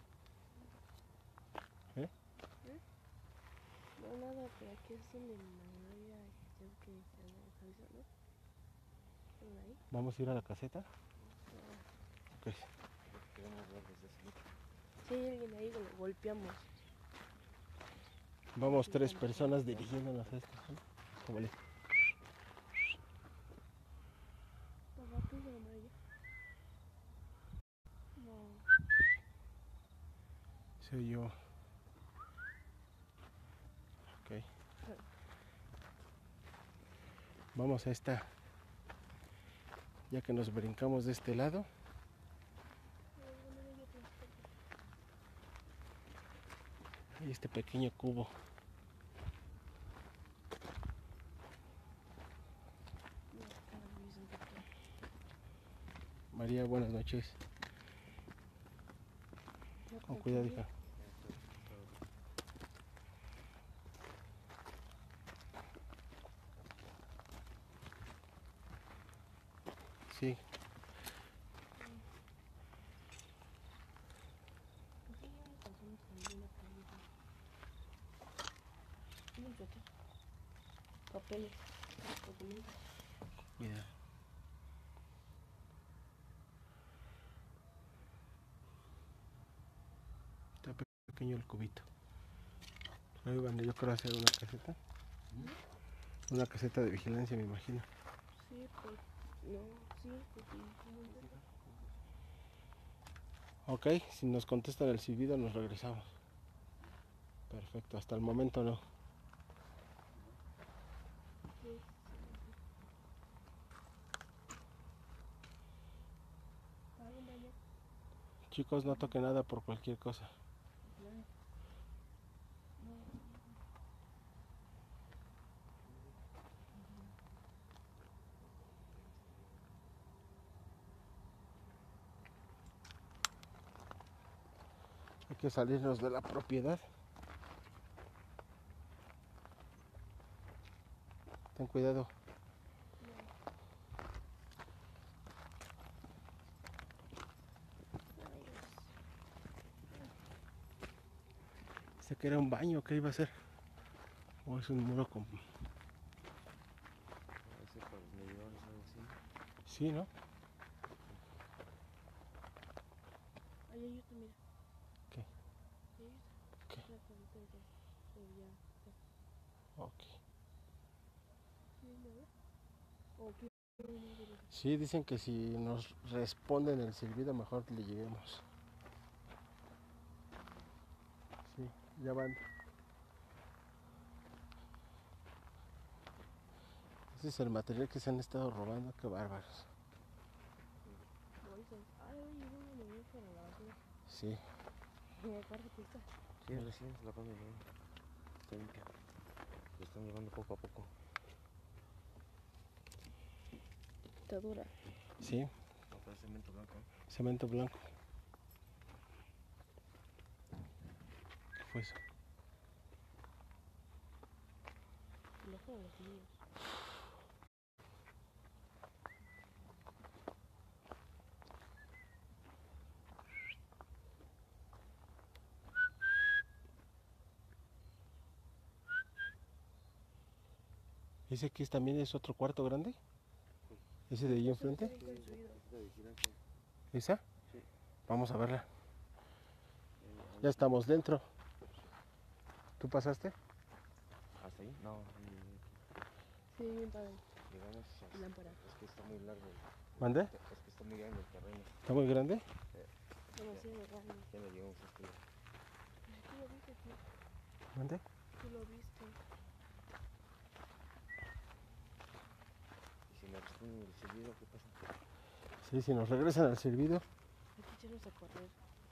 [SPEAKER 2] No, nada, pero aquí es donde Magnolia creo que se anda cabeza, ¿no? Por ahí.
[SPEAKER 1] ¿Vamos a ir a la caseta? Ok.
[SPEAKER 4] queremos ver desde ese lugar.
[SPEAKER 2] Si hay alguien ahí, lo golpeamos.
[SPEAKER 1] Vamos 3 personas dirigiéndonos a esto. ¿Cómo le?
[SPEAKER 2] Papá, ¿tú se amarilla? No.
[SPEAKER 1] Soy yo. Ok. Vamos a esta. Ya que nos brincamos de este lado. Hay este pequeño cubo. María, buenas noches. Con cuidado, hija. Sí.
[SPEAKER 2] Papeles, documentos.
[SPEAKER 1] Mira. Está pequeño el cubito. Ahí van, yo creo hacer una caseta. Una caseta de vigilancia, me imagino.
[SPEAKER 2] Sí, pues. No, sí, pues sí.
[SPEAKER 1] Ok, si nos contestan el silbido nos regresamos. Perfecto, hasta el momento no. Chicos, no toquen nada por cualquier cosa. Hay que salirnos de la propiedad. Ten cuidado. Sé que era un baño, ¿qué iba a ser? O es un muro con...
[SPEAKER 4] Ese para los medidores, algo así.
[SPEAKER 1] Sí, ¿no?
[SPEAKER 2] Ahí hay otro, mira.
[SPEAKER 1] ¿Qué?
[SPEAKER 2] Ahí hay
[SPEAKER 1] ¿Qué?
[SPEAKER 2] otra. Pero ya.
[SPEAKER 1] Ok.
[SPEAKER 2] ¿Sí, no? ¿O qué?
[SPEAKER 1] Sí, dicen que si nos responden el silbido, mejor le lleguemos. Sí, ya van. Ese es el material que se han estado robando, qué bárbaros.
[SPEAKER 2] Bolsas. Ay, oye, ¿dónde me voy para la basura?
[SPEAKER 1] Sí,
[SPEAKER 2] Me acuerdo que está.
[SPEAKER 4] Sí, recién se la acaban de llevar. Está limpia. Lo están llevando poco a poco.
[SPEAKER 2] Está dura.
[SPEAKER 1] sí,
[SPEAKER 4] No, pero es cemento blanco.
[SPEAKER 1] cemento blanco. ¿Qué fue eso?
[SPEAKER 2] Lo fueron los niños.
[SPEAKER 1] ¿Ese aquí también es otro cuarto grande? ¿Ese de ahí enfrente?
[SPEAKER 2] Está bien construido.
[SPEAKER 4] Es de vigilancia.
[SPEAKER 1] ¿Esa?
[SPEAKER 4] Sí.
[SPEAKER 1] Vamos a verla.
[SPEAKER 4] Ahí
[SPEAKER 1] Ya estamos dentro. ¿Tú pasaste?
[SPEAKER 4] ¿Hasta ahí? No.
[SPEAKER 2] Sí, bien padre.
[SPEAKER 4] Llegamos hasta...
[SPEAKER 2] Lámpara.
[SPEAKER 4] Es que está muy largo.
[SPEAKER 1] ¿Mande?
[SPEAKER 4] Es que está muy grande el terreno.
[SPEAKER 1] ¿Está muy grande?
[SPEAKER 2] Demasiado grande.
[SPEAKER 4] Ya no llegamos hasta ahí.
[SPEAKER 2] Tú lo viste, tío.
[SPEAKER 1] ¿Mande?
[SPEAKER 2] Tú lo viste.
[SPEAKER 4] Y si me responden el silbido, ¿qué pasa?
[SPEAKER 1] Sí, si nos regresan al servido.
[SPEAKER 2] Hay que echarnos a correr.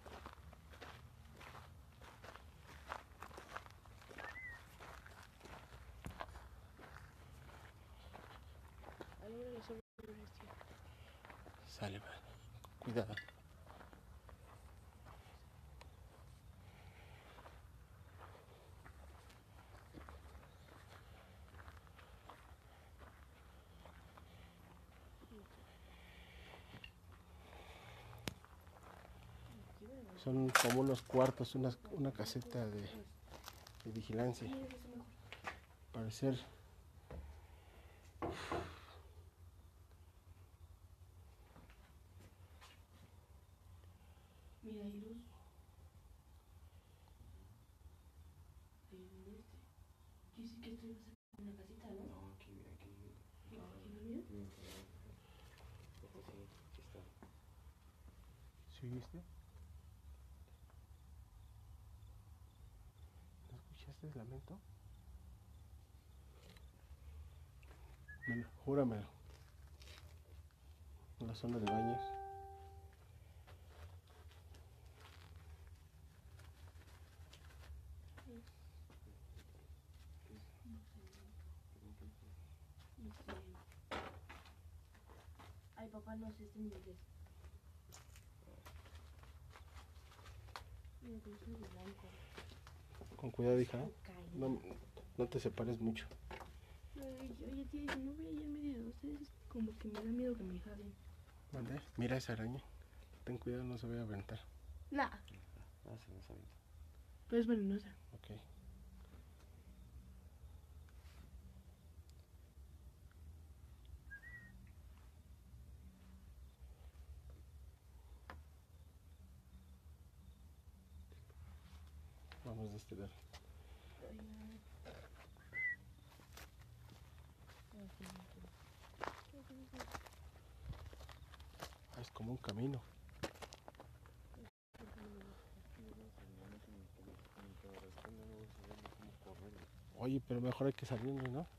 [SPEAKER 2] Alumbra los árboles, tío.
[SPEAKER 1] Sale, vale. Cuidado. Son como unos cuartos, una caseta de vigilancia.
[SPEAKER 2] Mira, eso mejor.
[SPEAKER 1] Parecer.
[SPEAKER 2] Mira, hay luz. Quiere decir que esto iba a ser una casita, ¿no?
[SPEAKER 4] No, aquí.
[SPEAKER 2] ¿Aquí no mira?
[SPEAKER 4] Aquí está.
[SPEAKER 1] ¿Sí viste? ¿No escuchaste el lamento? Bueno, júramelo. En la zona de baños.
[SPEAKER 2] No sé. Ay, papá, no sé, está en inglés. Mira, pero es de blanco.
[SPEAKER 1] Con cuidado, hija.
[SPEAKER 2] Cae.
[SPEAKER 1] No te separes mucho.
[SPEAKER 2] Oye, tía, si no voy allá en medio de ustedes, como que me da miedo que me jaden.
[SPEAKER 1] ¿Mande? Mira esa araña. Ten cuidado, no se vaya a aventar.
[SPEAKER 2] Nah,
[SPEAKER 4] Ah, se nos avienta.
[SPEAKER 2] pero es venenosa.
[SPEAKER 1] Ok. Vamos de este lado. Ah, es como un camino. Oye, pero mejor hay que salirnos, ¿no?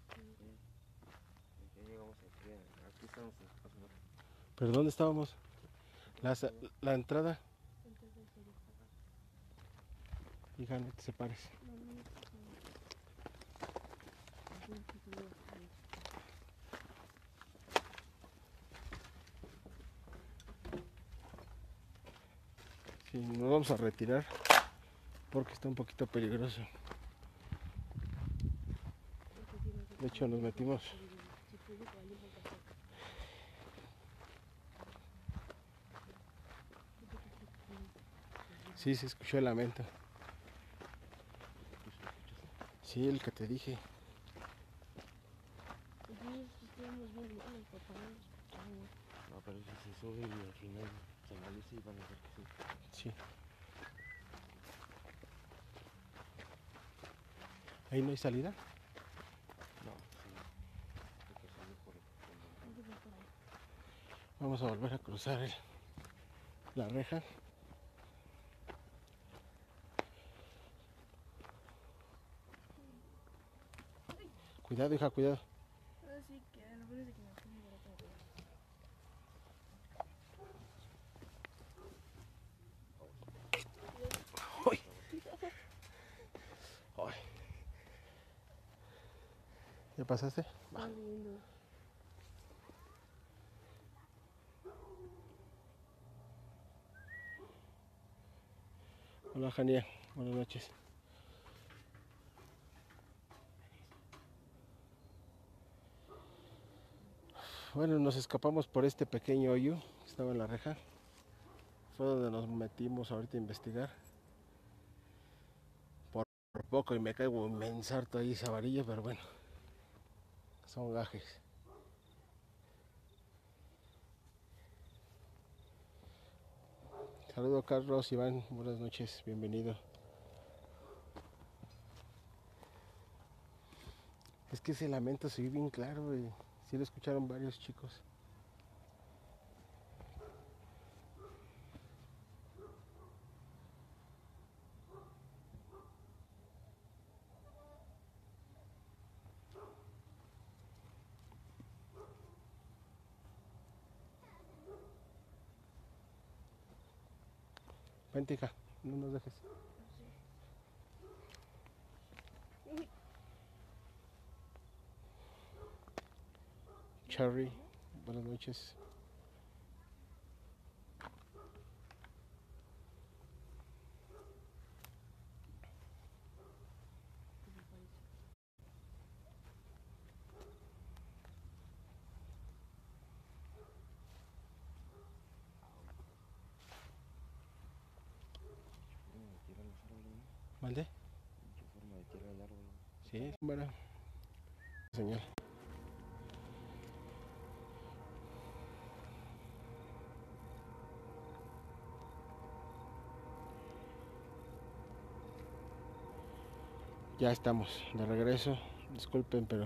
[SPEAKER 4] Ya llegamos aquí. Aquí estamos pasando.
[SPEAKER 1] ¿Pero dónde estábamos? La entrada. Hija, no te separes. Sí, nos vamos a retirar porque está un poquito peligroso. De hecho, nos metimos. Sí, se escuchó el lamento. Sí, el que te dije.
[SPEAKER 4] No, pero si se sube y al final se analiza y van a ver que sí.
[SPEAKER 1] Sí. ¿Ahí no hay salida?
[SPEAKER 4] No, sí. Hay que salir por el fondo.
[SPEAKER 1] Vamos a volver a cruzar la reja. Cuidado, hija, cuidado.
[SPEAKER 2] Así que a lo mejor es de que me pongo de otra vez.
[SPEAKER 1] Uy. Ay. ¿Ya pasaste? Va.
[SPEAKER 2] Está lindo.
[SPEAKER 1] Hola, Jania. Buenas noches. Bueno, nos escapamos por este pequeño hoyo que estaba en la reja. Fue donde nos metimos ahorita a investigar. Por poco y me caigo y me ensarto ahí esa varilla, pero bueno, son gajes. Saludos, Carlos, Iván, buenas noches, bienvenido. Es que ese lamento se oye bien claro, y sí lo escucharon varios chicos. Vente, hija, no nos dejes. Cherry, buenas noches.
[SPEAKER 4] Tira los árboles, ¿no?
[SPEAKER 1] ¿Vale?
[SPEAKER 4] Mucha forma de tirar el árbol.
[SPEAKER 1] Sí, bueno. Señor. Ya estamos de regreso. Disculpen, pero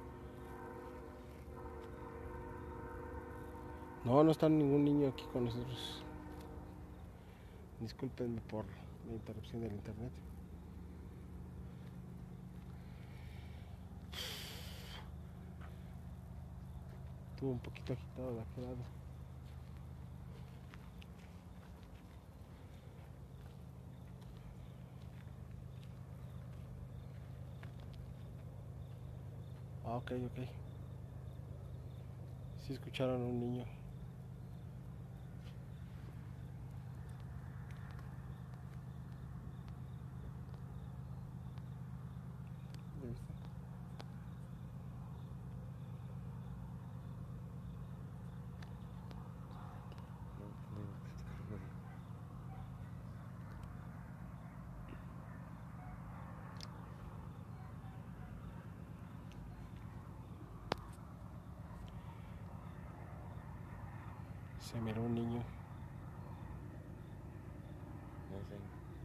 [SPEAKER 1] no está ningún niño aquí con nosotros. Discúlpenme por la interrupción del internet. Estuvo un poquito agitado de aquel lado. Ah, ok. Sí escucharon a un niño. ¿Ya viste? Se miró un niño.
[SPEAKER 4] No sé.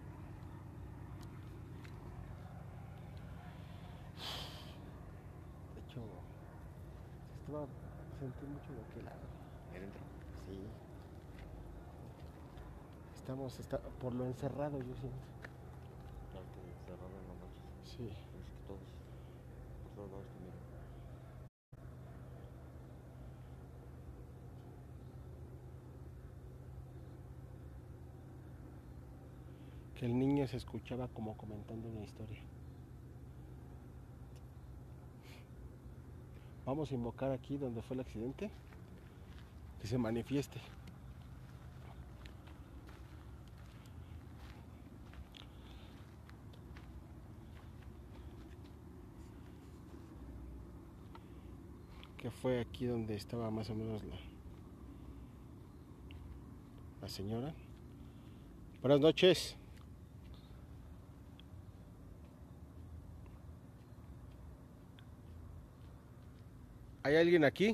[SPEAKER 1] De hecho, sentí mucho de aquel lado.
[SPEAKER 4] ¿Ahí adentro?
[SPEAKER 1] Sí. Por lo encerrado, yo siento.
[SPEAKER 4] Parte cerrado, no manches.
[SPEAKER 1] Sí.
[SPEAKER 4] Es que todos, por todos lados te miran.
[SPEAKER 1] Que el niño se escuchaba como comentando una historia. Vamos a invocar aquí donde fue el accidente, que se manifieste. Que fue aquí donde estaba más o menos la señora. Buenas noches. ¿Hay alguien aquí?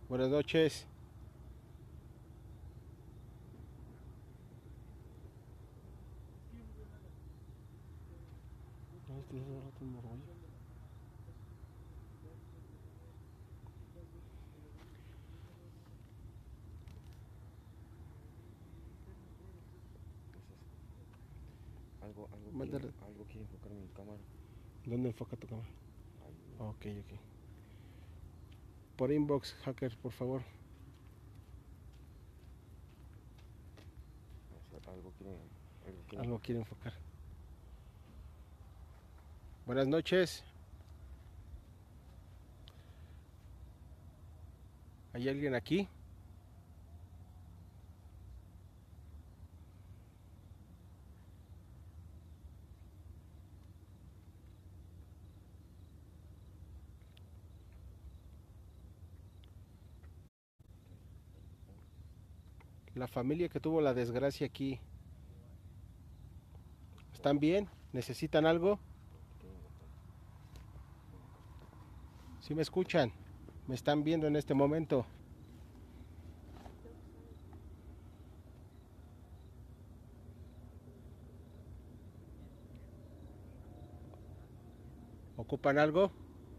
[SPEAKER 1] Buenas noches. Mándale.
[SPEAKER 4] Algo quiere enfocar mi cámara.
[SPEAKER 1] ¿Dónde enfoca tu cámara?
[SPEAKER 4] Ahí.
[SPEAKER 1] Ok, ok. Por inbox, hacker, por favor.
[SPEAKER 4] O sea,
[SPEAKER 1] Algo quiere enfocar. Buenas noches. ¿Hay alguien aquí? La familia que tuvo la desgracia aquí, ¿están bien? ¿Necesitan algo? ¿Sí me escuchan? ¿Me están viendo en este momento? ¿Ocupan algo?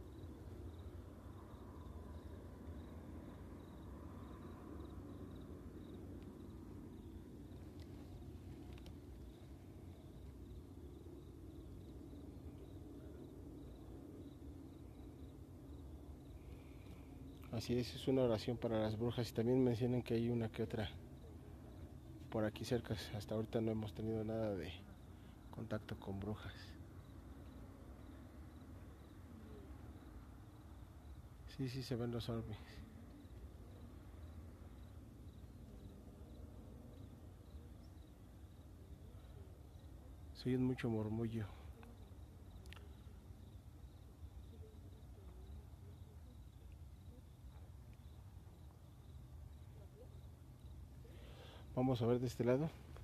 [SPEAKER 1] Así es una oración para las brujas y también mencionan que hay una que otra por aquí cerca. Hasta ahorita no hemos tenido nada de contacto con brujas. Sí, sí se ven los orbes. Se oye mucho murmullo. Vamos a ver de este lado.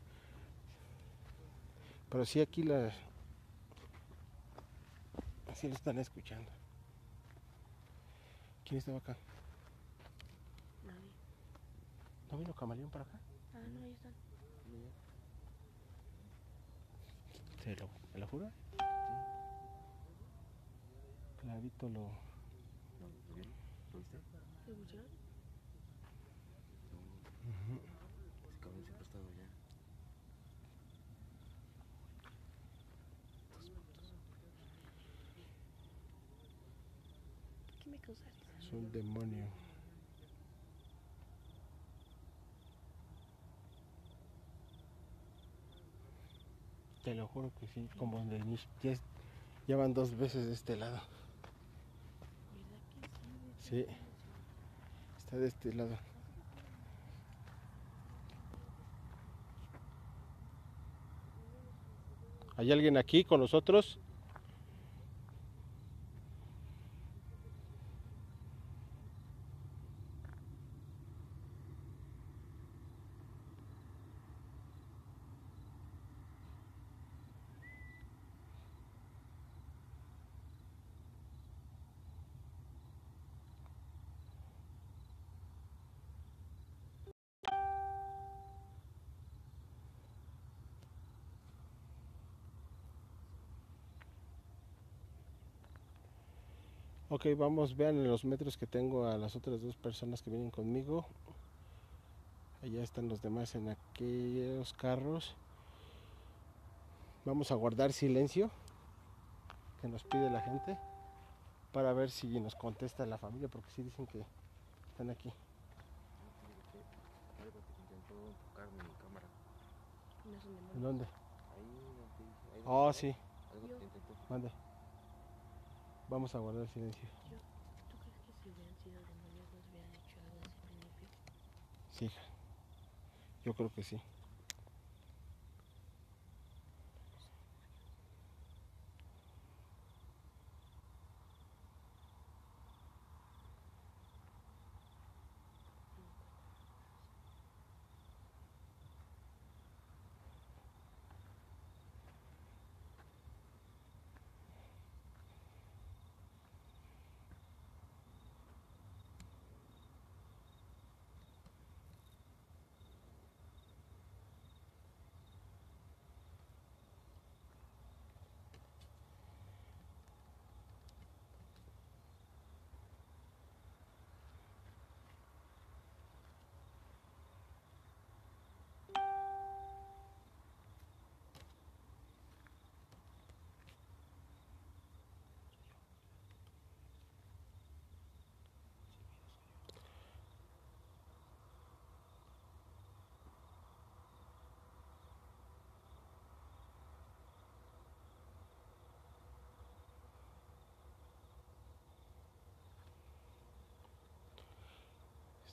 [SPEAKER 1] Pero sí aquí así lo están escuchando. ¿Quién estaba acá?
[SPEAKER 2] Nadie.
[SPEAKER 1] ¿No vino Camaleón para acá?
[SPEAKER 2] Ah, no, ahí están.
[SPEAKER 1] ¿Me lo juro? Clarito lo...
[SPEAKER 4] ¿Lo vieron? ¿Lo viste?
[SPEAKER 2] ¿Lo escucharon?
[SPEAKER 4] Ese cabrón siempre ha estado allá.
[SPEAKER 2] ¿Qué me causa risa?
[SPEAKER 1] Es un demonio. Te lo juro que sí, como de inicio. Ya van 2 veces de este lado.
[SPEAKER 2] ¿Verdad que sí?
[SPEAKER 1] Sí, está de este lado. ¿Hay alguien aquí con nosotros? Ok, vamos, vean en los metros que tengo a las otras 2 personas que vienen conmigo. Allá están los demás en aquellos carros. Vamos a guardar silencio que nos pide la gente para ver si nos contesta la familia, porque sí dicen que están aquí.
[SPEAKER 4] Algo que intentó enfocar mi cámara.
[SPEAKER 2] No es un demonio.
[SPEAKER 1] ¿En dónde?
[SPEAKER 4] Ahí donde dice. Ahí
[SPEAKER 1] Oh,
[SPEAKER 4] donde
[SPEAKER 1] sí,
[SPEAKER 4] algo que intentó enfocar.
[SPEAKER 1] mande. Vamos a guardar silencio.
[SPEAKER 2] ¿Tú crees que si hubieran sido demonios nos hubieran hecho algo desde el principio?
[SPEAKER 1] Sí, hija. Yo creo que sí.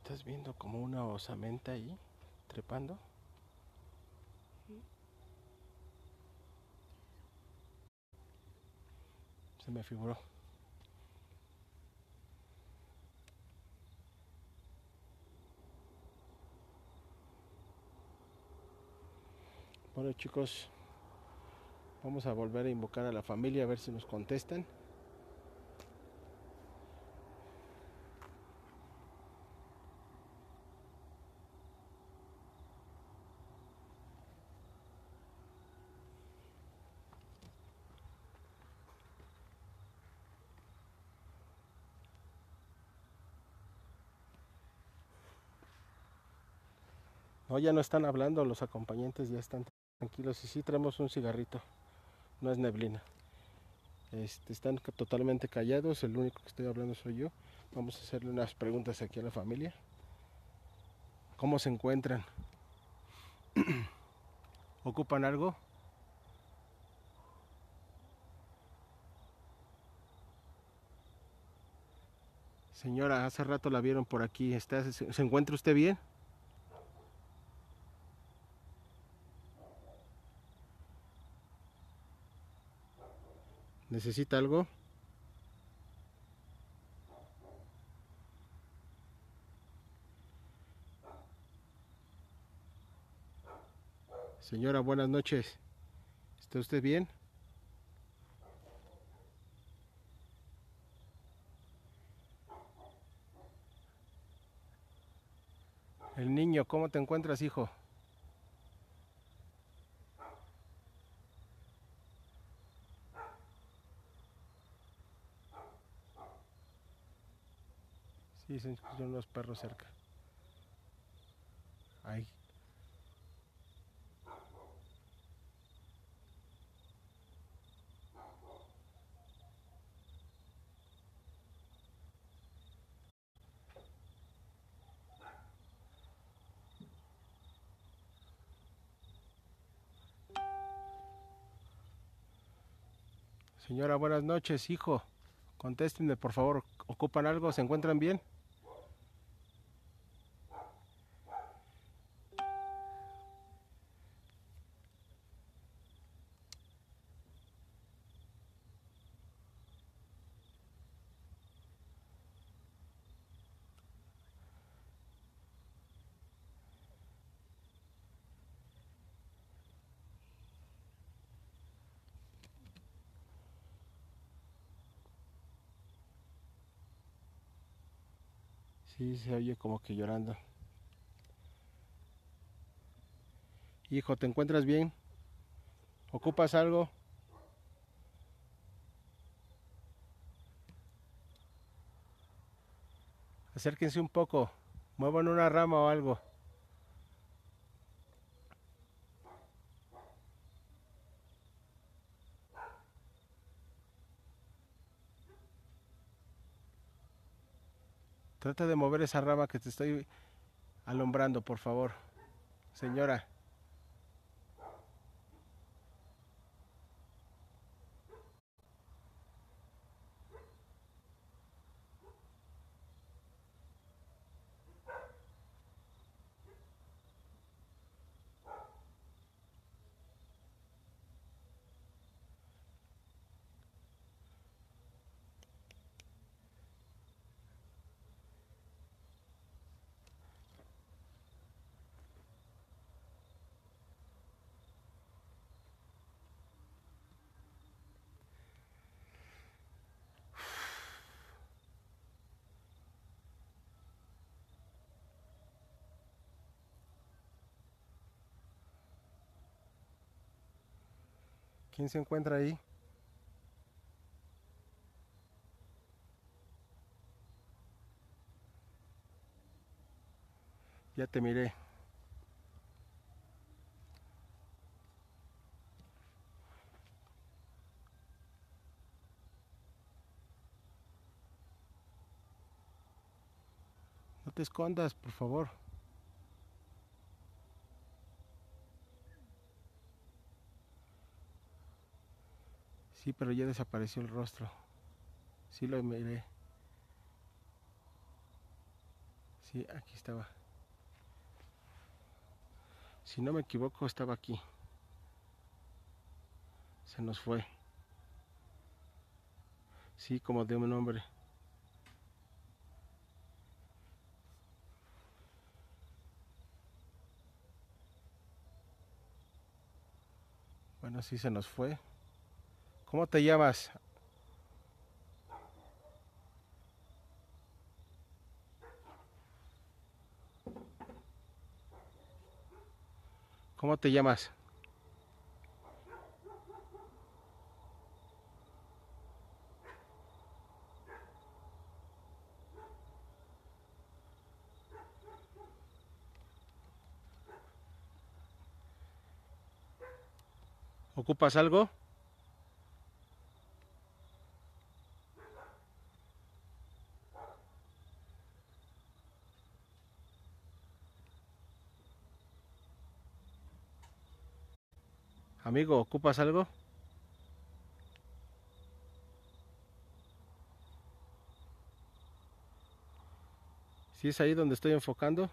[SPEAKER 1] ¿Estás viendo como una osamenta ahí trepando?
[SPEAKER 2] Sí.
[SPEAKER 1] Se me figuró. Bueno, chicos, vamos a volver a invocar a la familia a ver si nos contestan. No, ya no están hablando, los acompañantes ya están tranquilos. Y sí, traemos un cigarrito, no es neblina. Están totalmente callados, el único que estoy hablando soy yo. Vamos a hacerle unas preguntas aquí a la familia. ¿Cómo se encuentran? ¿Ocupan algo? Señora, hace rato la vieron por aquí. ¿Se encuentra usted bien? ¿Necesita algo? Señora, buenas noches. ¿Está usted bien? El niño, ¿cómo te encuentras, hijo? Sí, se escuchan unos perros cerca. Ahí. Señora, buenas noches, hijo. Contéstenme, por favor. ¿Ocupan algo? ¿Se encuentran bien? Sí, se oye como que llorando. Hijo, ¿te encuentras bien? ¿Ocupas algo? Acérquense un poco. Muevan una rama o algo. Trata de mover esa rama que te estoy alumbrando, por favor. Señora. ¿Quién se encuentra ahí? Ya te miré. No te escondas, por favor. Sí, pero ya desapareció el rostro. Sí lo miré. Sí, aquí estaba. Si no me equivoco, estaba aquí. Se nos fue. Sí, como de un hombre. Bueno, sí se nos fue. ¿Cómo te llamas? ¿Cómo te llamas? ¿Ocupas algo? Amigo, ¿ocupas algo? ¿Sí es ahí donde estoy enfocando?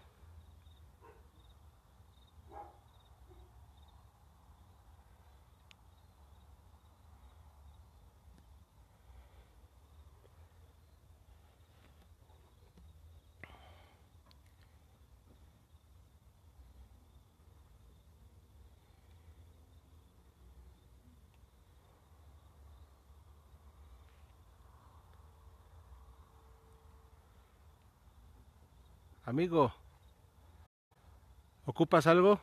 [SPEAKER 1] Amigo, ¿ocupas algo?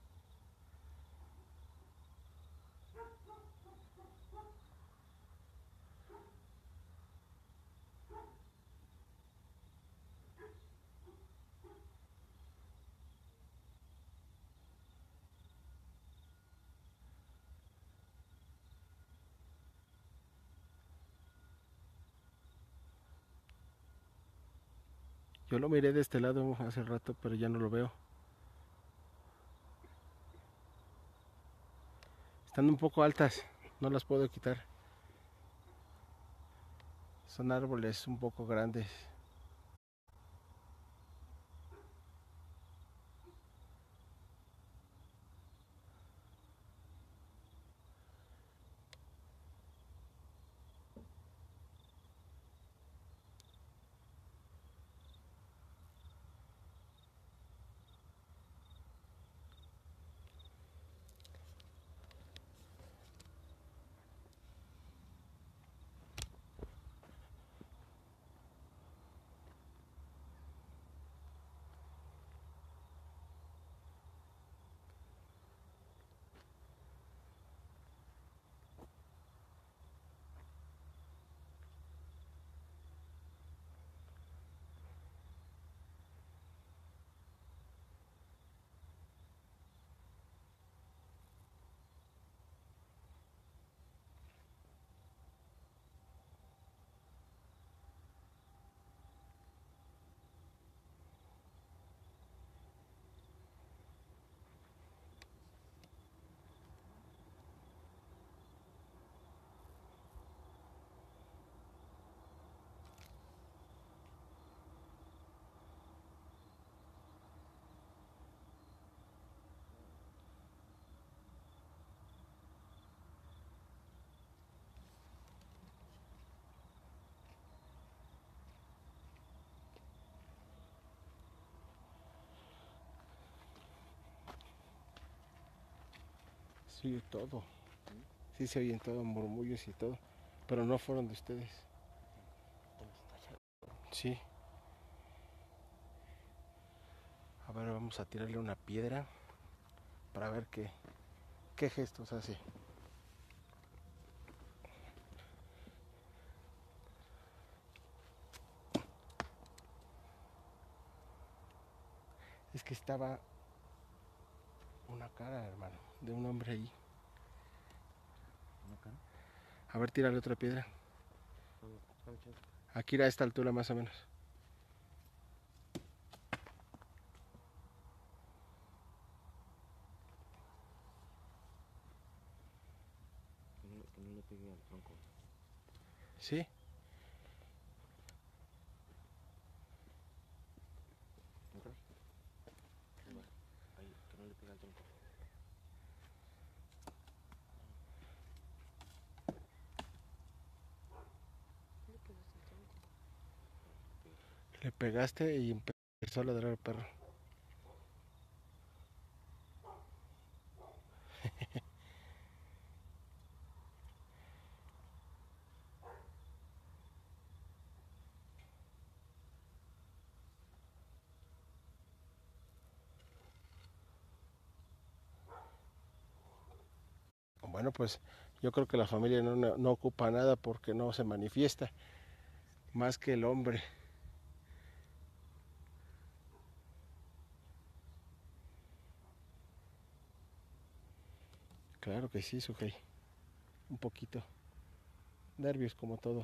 [SPEAKER 1] Yo lo miré de este lado hace rato, pero ya no lo veo. Están un poco altas, no las puedo quitar. Son árboles un poco grandes. Se oye todo. Sí se oyen todo, murmullos y todo. Pero no fueron de ustedes. Sí. A ver, vamos a tirarle una piedra para ver qué gestos hace. Es que estaba una cara, hermano, de un hombre ahí.
[SPEAKER 4] ¿Una cara?
[SPEAKER 1] A ver, tírale otra piedra.
[SPEAKER 4] Dame chance.
[SPEAKER 1] Aquí a esta altura más o menos.
[SPEAKER 4] Que no le pegue al tronco.
[SPEAKER 1] Sí. Le pegaste y empezó a ladrar el perro. Bueno, pues yo creo que la familia no ocupa nada porque no se manifiesta, más que el hombre. Claro que sí, Sujei. Un poquito. Nervios como todo.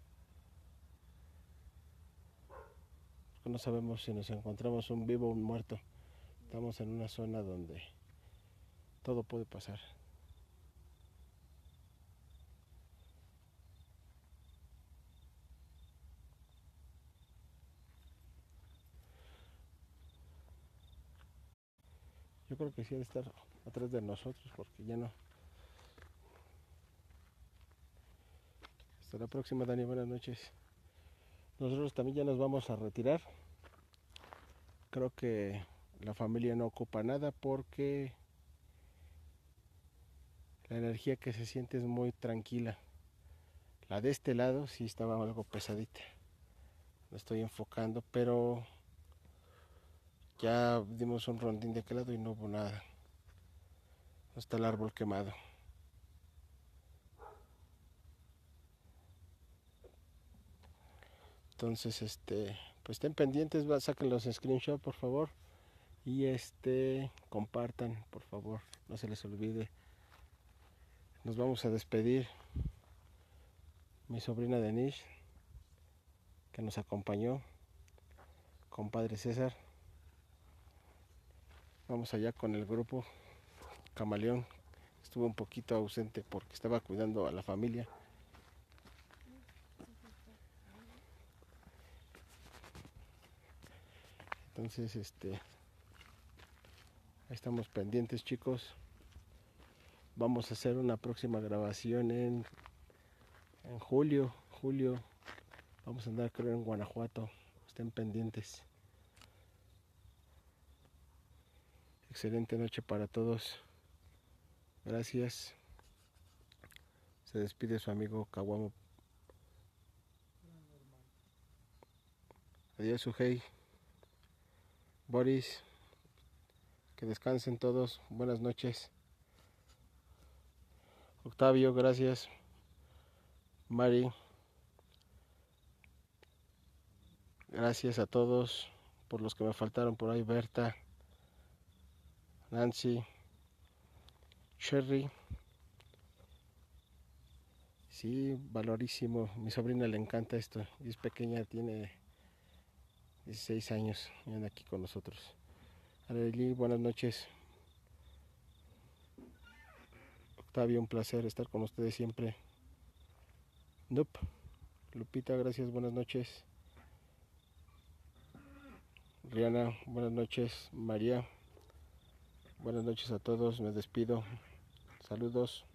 [SPEAKER 1] Porque no sabemos si nos encontramos un vivo o un muerto. Estamos en una zona donde todo puede pasar. Yo creo que sí ha de estar atrás de nosotros porque ya no. Hasta la próxima, Dani. Buenas noches. Nosotros también ya nos vamos a retirar. Creo que la familia no ocupa nada porque la energía que se siente es muy tranquila. La de este lado sí estaba algo pesadita. Lo estoy enfocando, pero ya dimos un rondín de aquel lado y no hubo nada. No está el árbol quemado. Entonces, pues estén pendientes, saquen los screenshots, por favor. Y compartan, por favor. No se les olvide. Nos vamos a despedir. Mi sobrina Denise, que nos acompañó. Compadre César. Vamos allá con el grupo Camaleón. Estuvo un poquito ausente porque estaba cuidando a la familia. Entonces, ahí estamos pendientes, chicos. Vamos a hacer una próxima grabación en julio. Vamos a andar, creo, en Guanajuato. Estén pendientes. Excelente noche para todos. Gracias. Se despide su amigo Kawamo. Adiós, Sujei. Boris. Que descansen todos. Buenas noches. Octavio, gracias. Mari. Gracias a todos por los que me faltaron por ahí. Berta. Nancy. Sherry. Sí, valorísimo. Mi sobrina le encanta esto. Y es pequeña, tiene 16 años y anda aquí con nosotros. Arely, buenas noches. Octavio, un placer estar con ustedes siempre. Nope. Lupita, gracias, buenas noches. Rihanna, buenas noches. María, buenas noches a todos, me despido. Saludos.